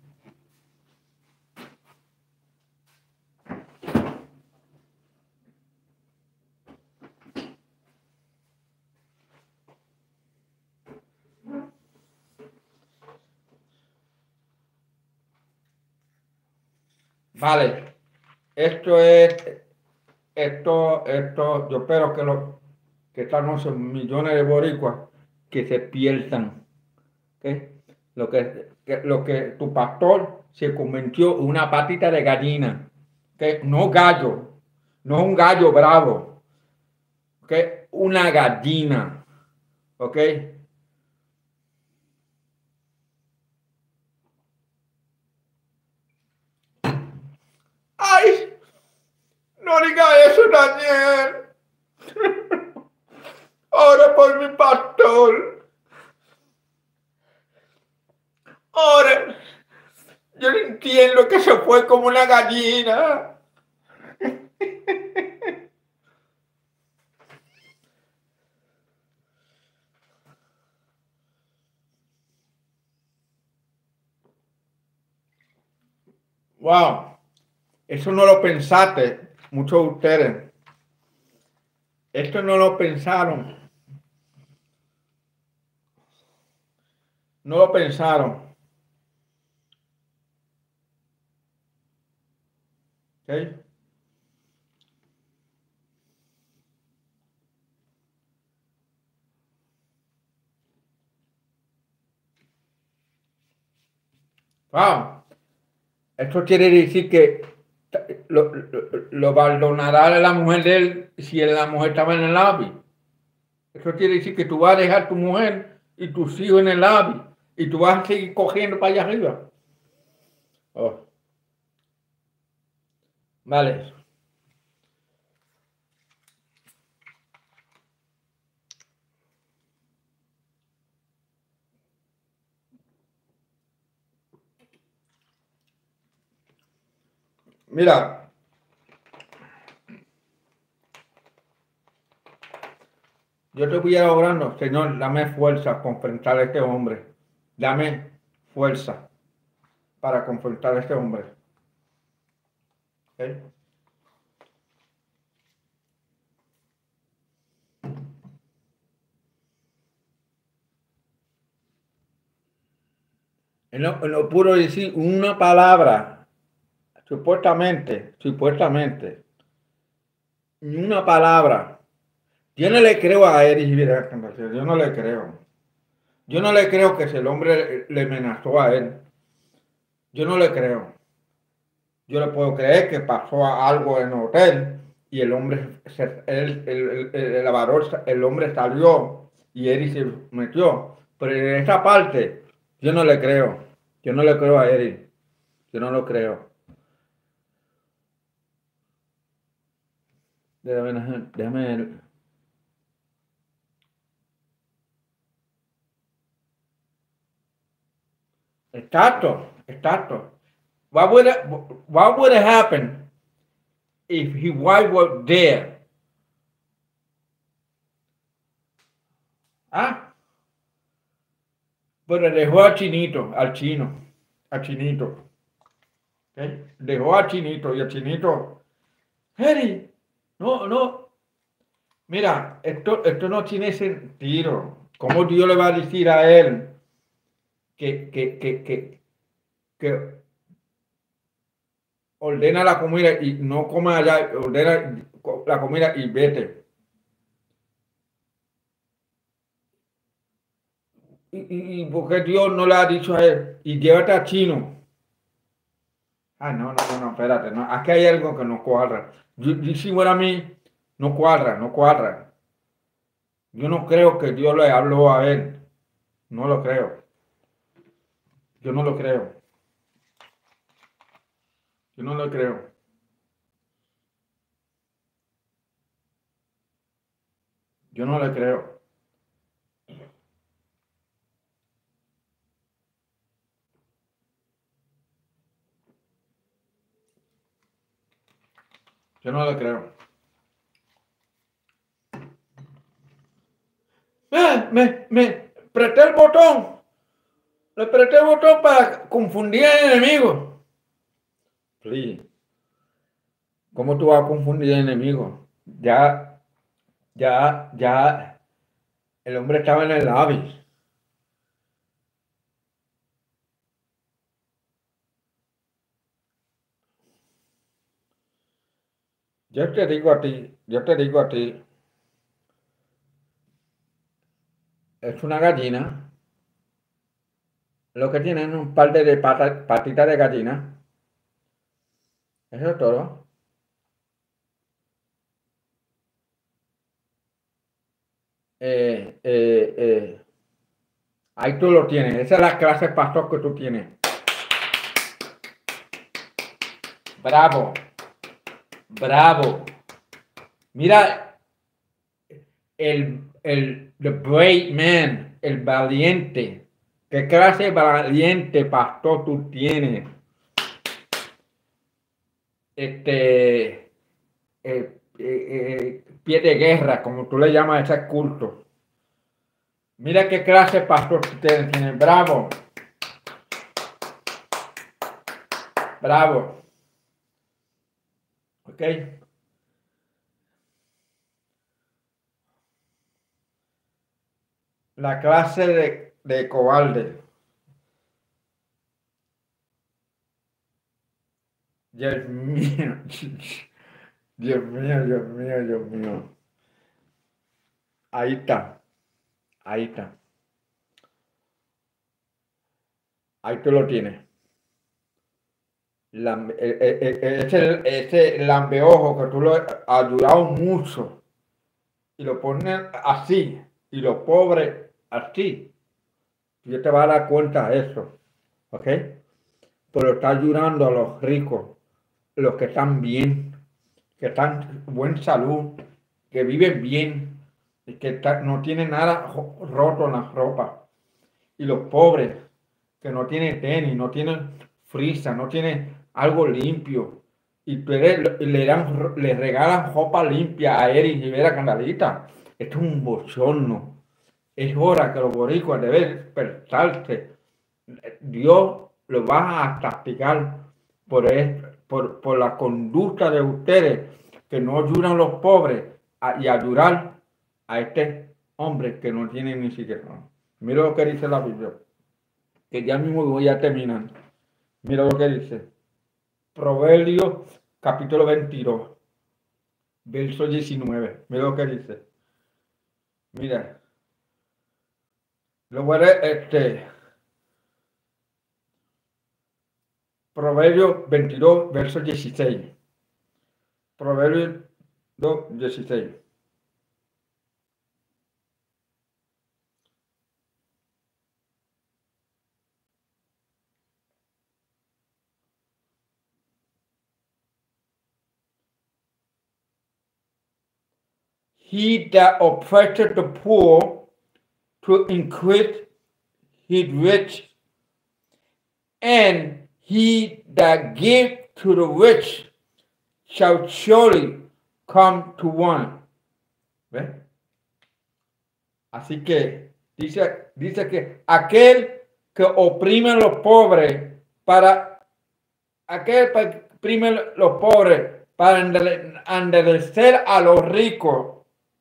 Vale. Esto es, esto, esto, yo espero que lo, que esta noche millones de boricuas que se pierdan. ¿Ok? Lo que, que- lo que tu pastor se convirtió en una patita de gallina. ¿Ok? No gallo, no un gallo bravo. ¿Ok? Una gallina. ¿Ok? ¡Ay! No diga eso, Daniel. Ora por mi pastor. Ora. Yo no entiendo que se fue como una gallina. Wow. Eso no lo pensaste, muchos de ustedes. Esto no lo pensaron. No lo pensaron. ¿Ok? Wow. Esto quiere decir que lo, lo, lo abandonará la mujer de él si la mujer estaba en el lobby. Eso quiere decir que tú vas a dejar tu mujer y tus hijos en el lobby y tú vas a seguir cogiendo para allá arriba. Oh, vale. Mira, yo te voy a ir orando, Señor, dame fuerza para confrontar a este hombre. Dame fuerza para confrontar a este hombre. ¿Ok? Él no, él no pudo decir una palabra, supuestamente, supuestamente, ni una palabra. Yo no le creo a Eric Rivera, yo no le creo. Yo no le creo que si el hombre le amenazó a él. Yo no le creo. Yo le puedo creer que pasó algo en el hotel y el hombre, se- el, el, el, el lavador, el hombre salió y Eric se metió. Pero en esa parte, yo no le creo. Yo no le creo a Eric. Yo no lo creo. Déjame, déjame. Exacto, exacto. What would what would have happened if his wife was there? Ah, pero dejó al chinito, al chino, al chinito. ¿Ok? Dejó al chinito y al chinito, Harry, no, no. Mira, esto, esto no tiene sentido. ¿Cómo Dios le va a decir a él que, que, que, que, que ordena la comida y no coma allá, ordena la comida y vete? ¿Y, y, y por qué Dios no le ha dicho a él? Y llévate a chino. Ah, no, no, no, no, espérate, no, aquí hay algo que no cuadra. Yo, yo, si fuera a mí, no cuadra, no cuadra. Yo no creo que Dios le habló a él. No lo creo. Yo no lo creo. Yo no lo creo. Yo no le creo. Yo no le creo. me apreté el botón. Le apreté el botón para confundir al enemigo. Please. ¿Cómo tú vas a confundir al enemigo? Ya, ya, ya, el hombre estaba en el lobby. Yo te digo a ti, yo te digo a ti, es una gallina. Lo que tiene es un par de patas, patitas de gallina. Eso es todo. Eh, eh, eh. Ahí tú lo tienes. Esa es la clase de pastor que tú tienes. Bravo. Bravo. Mira, el, el the brave man, el valiente. ¿Qué clase de valiente pastor tú tienes? Este, eh, eh, eh, pie de guerra, como tú le llamas a ese culto. Mira qué clase de pastor tú tienes. Bravo. Bravo. Ok. La clase de, de cobarde. Dios mío. Dios mío, Dios mío, Dios mío. Ahí está. Ahí está. Ahí tú lo tienes. Lambe, eh, eh, eh, ese, ese lambeojo que tú lo has ayudado mucho y lo pones así y los pobres así. Yo te vas a dar cuenta de eso. ¿Ok? Pero está ayudando a los ricos, los que están bien, que están en buena salud, que viven bien y que está, no tienen nada roto en la ropa. Y los pobres que no tienen tenis, no tienen frisa, no tienen algo limpio. Y tú le, le, dan, le regalan ropa limpia a Eric Rivera Candalita. Esto es un bochorno. Es hora que los boricuas deben despertarse. Dios lo va a castigar por, esto, por, por la conducta de ustedes que no ayudan a los pobres a, y ayudar a este hombre que no tiene ni siquiera. Mira lo que dice la Biblia, que ya mismo voy a terminar. Mira lo que dice. Proverbios capítulo veintidós, verso diecinueve. Mira lo que dice. Mira. Lo voy a leer, este. Proverbios veintidós, verso dieciséis. Proverbios dos, dieciséis. He that oppresseth the poor to increase his rich, and he that give to the rich shall surely come to one. ¿Ves? Así que dice, dice que aquel que oprime a los pobres para aquel que oprime a los pobres para enderezar a los ricos,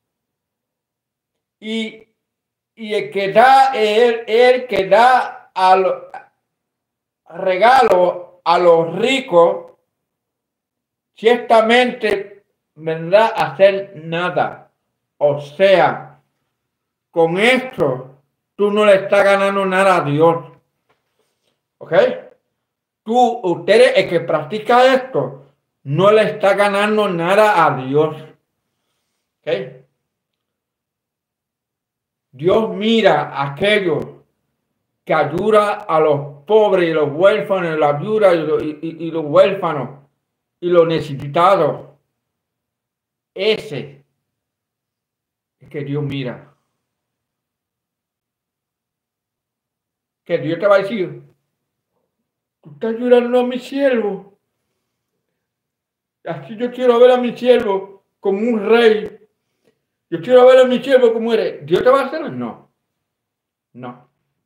y, y el que da el, el que da al regalo a los ricos ciertamente vendrá a hacer nada. O sea, con esto tú no le estás ganando nada a Dios. ¿Ok? Tú, ustedes, el que practica esto, no le está ganando nada a Dios. ¿Ok? Dios mira a aquellos que ayuda a los pobres y los huérfanos, la viuda y los, y, y los huérfanos y los necesitados. Ese es que Dios mira. Que Dios te va a decir, tú estás ayudando a mi siervo. Así yo quiero ver a mi siervo como un rey. Yo quiero ver a mi siervo como eres. ¿Dios te va a hacer? No. No.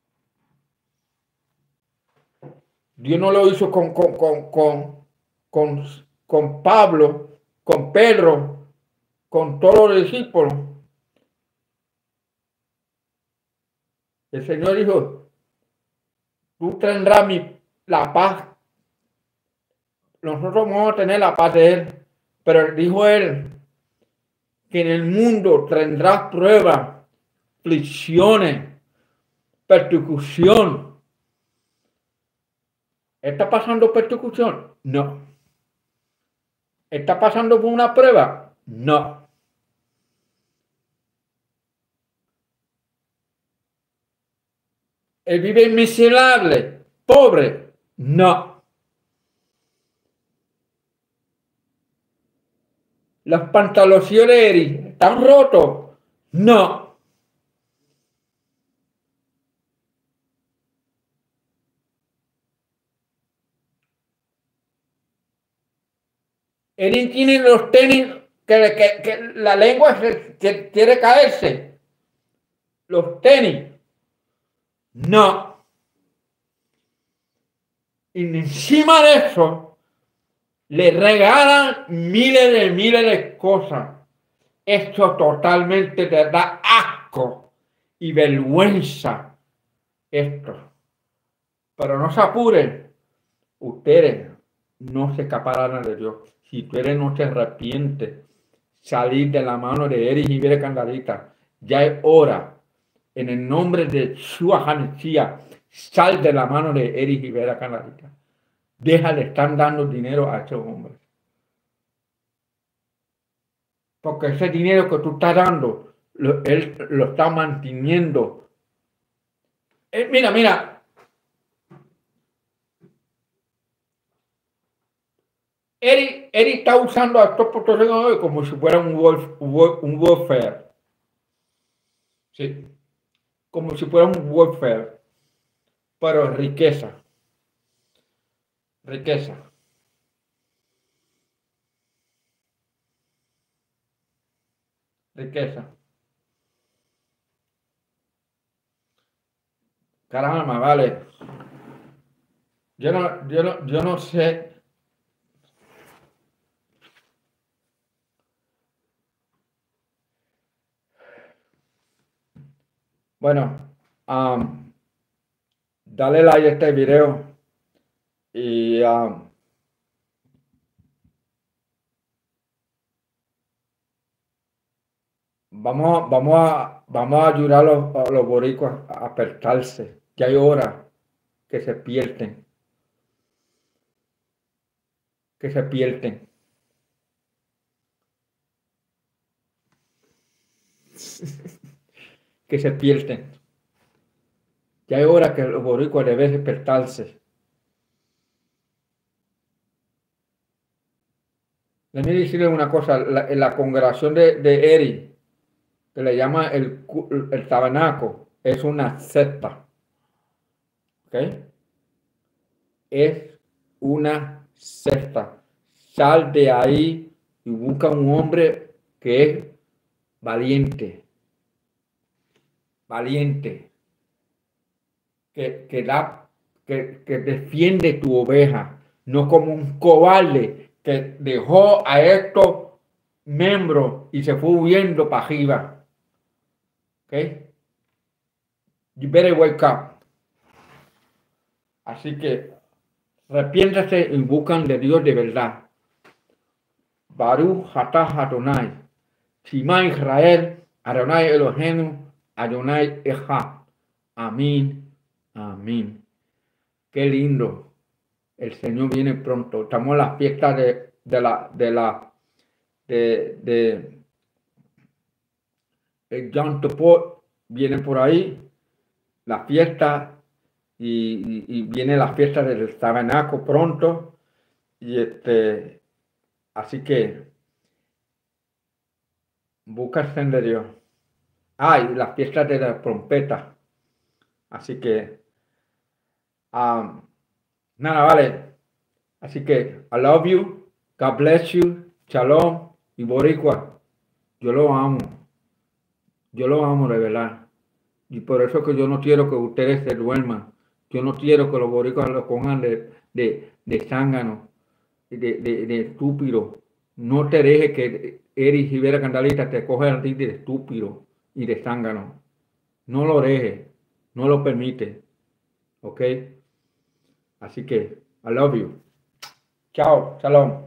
Dios no lo hizo con, con, con, con, con, con Pablo, con Pedro, con todos los discípulos. El Señor dijo, tú tendrás mi, la paz. Nosotros vamos a tener la paz de Él. Pero dijo Él que en el mundo tendrás pruebas, aflicciones, persecución. ¿Está pasando persecución? No. ¿Está pasando por una prueba? No. ¿Él vive miserable, pobre? No. ¿Los pantalones están rotos? No. Él tiene los tenis que, que, que la lengua se, que quiere caerse. Los tenis. No. Y encima de eso, le regalan miles de miles de cosas. Esto totalmente te da asco y vergüenza. Esto. Pero no se apuren. Ustedes no se escaparán de Dios. Si ustedes no se arrepienten, salir de la mano de Eris y Ibera Candarita, ya es hora. En el nombre de Yeshua HaMashiach, sal de la mano de Eris y Ibera Candarita. Déjale, están dando dinero a estos hombres. Porque ese dinero que tú estás dando, lo, él lo está manteniendo. Eh, mira, mira. Eric, Eric está usando a estos puertorriqueños como si fuera un, wolf, un warfare. Sí. Como si fuera un warfare. Pero riqueza. Riqueza. Riqueza. Caramba, vale. Yo no, yo no, yo no sé. Bueno, um, dale like a este video y um, vamos, vamos, a, vamos a ayudar a los, a los boricuas a despertarse, que hay horas que se pierden, que se pierden. que se pierden. Ya hay hora que los boricuas deben despertarse. Déjenme decirles una cosa, la, en la congregación de, de Eri, que le llama el, el tabernáculo, es una secta. ¿Ok? Es una secta. Sal de ahí y busca un hombre que es valiente. Valiente, que, que, da, que, que defiende tu oveja, no como un cobarde que dejó a estos miembros y se fue huyendo para arriba. ¿Ok? You better wake up. Así que arrepiéntase y buscan de Dios de verdad. Baruch atah Adonai, Shema Israel, Adonai Eloheinu, Adonai Echad. Amén, amén. Qué lindo. El Señor viene pronto. Estamos en la fiesta de, de la de la de, de el Yom Topot viene por ahí. La fiesta y, y, y viene la fiesta del tabernáculo pronto. Y este así que búsquense de Dios. Ah, y las fiestas de la trompeta. Así que, um, nada, vale. Así que, I love you. God bless you. Shalom. Y boricua, yo lo amo. Yo lo amo de verdad. Y por eso que yo no quiero que ustedes se duerman. Yo no quiero que los boricuas los cojan de, de, de zángano, de, de, de estúpido. No te dejes que Eric Rivera Candalita te coja a ti de estúpido y de zángano. No lo dejes. No lo permite. ¿Ok? Así que, I love you. Chao. Shalom.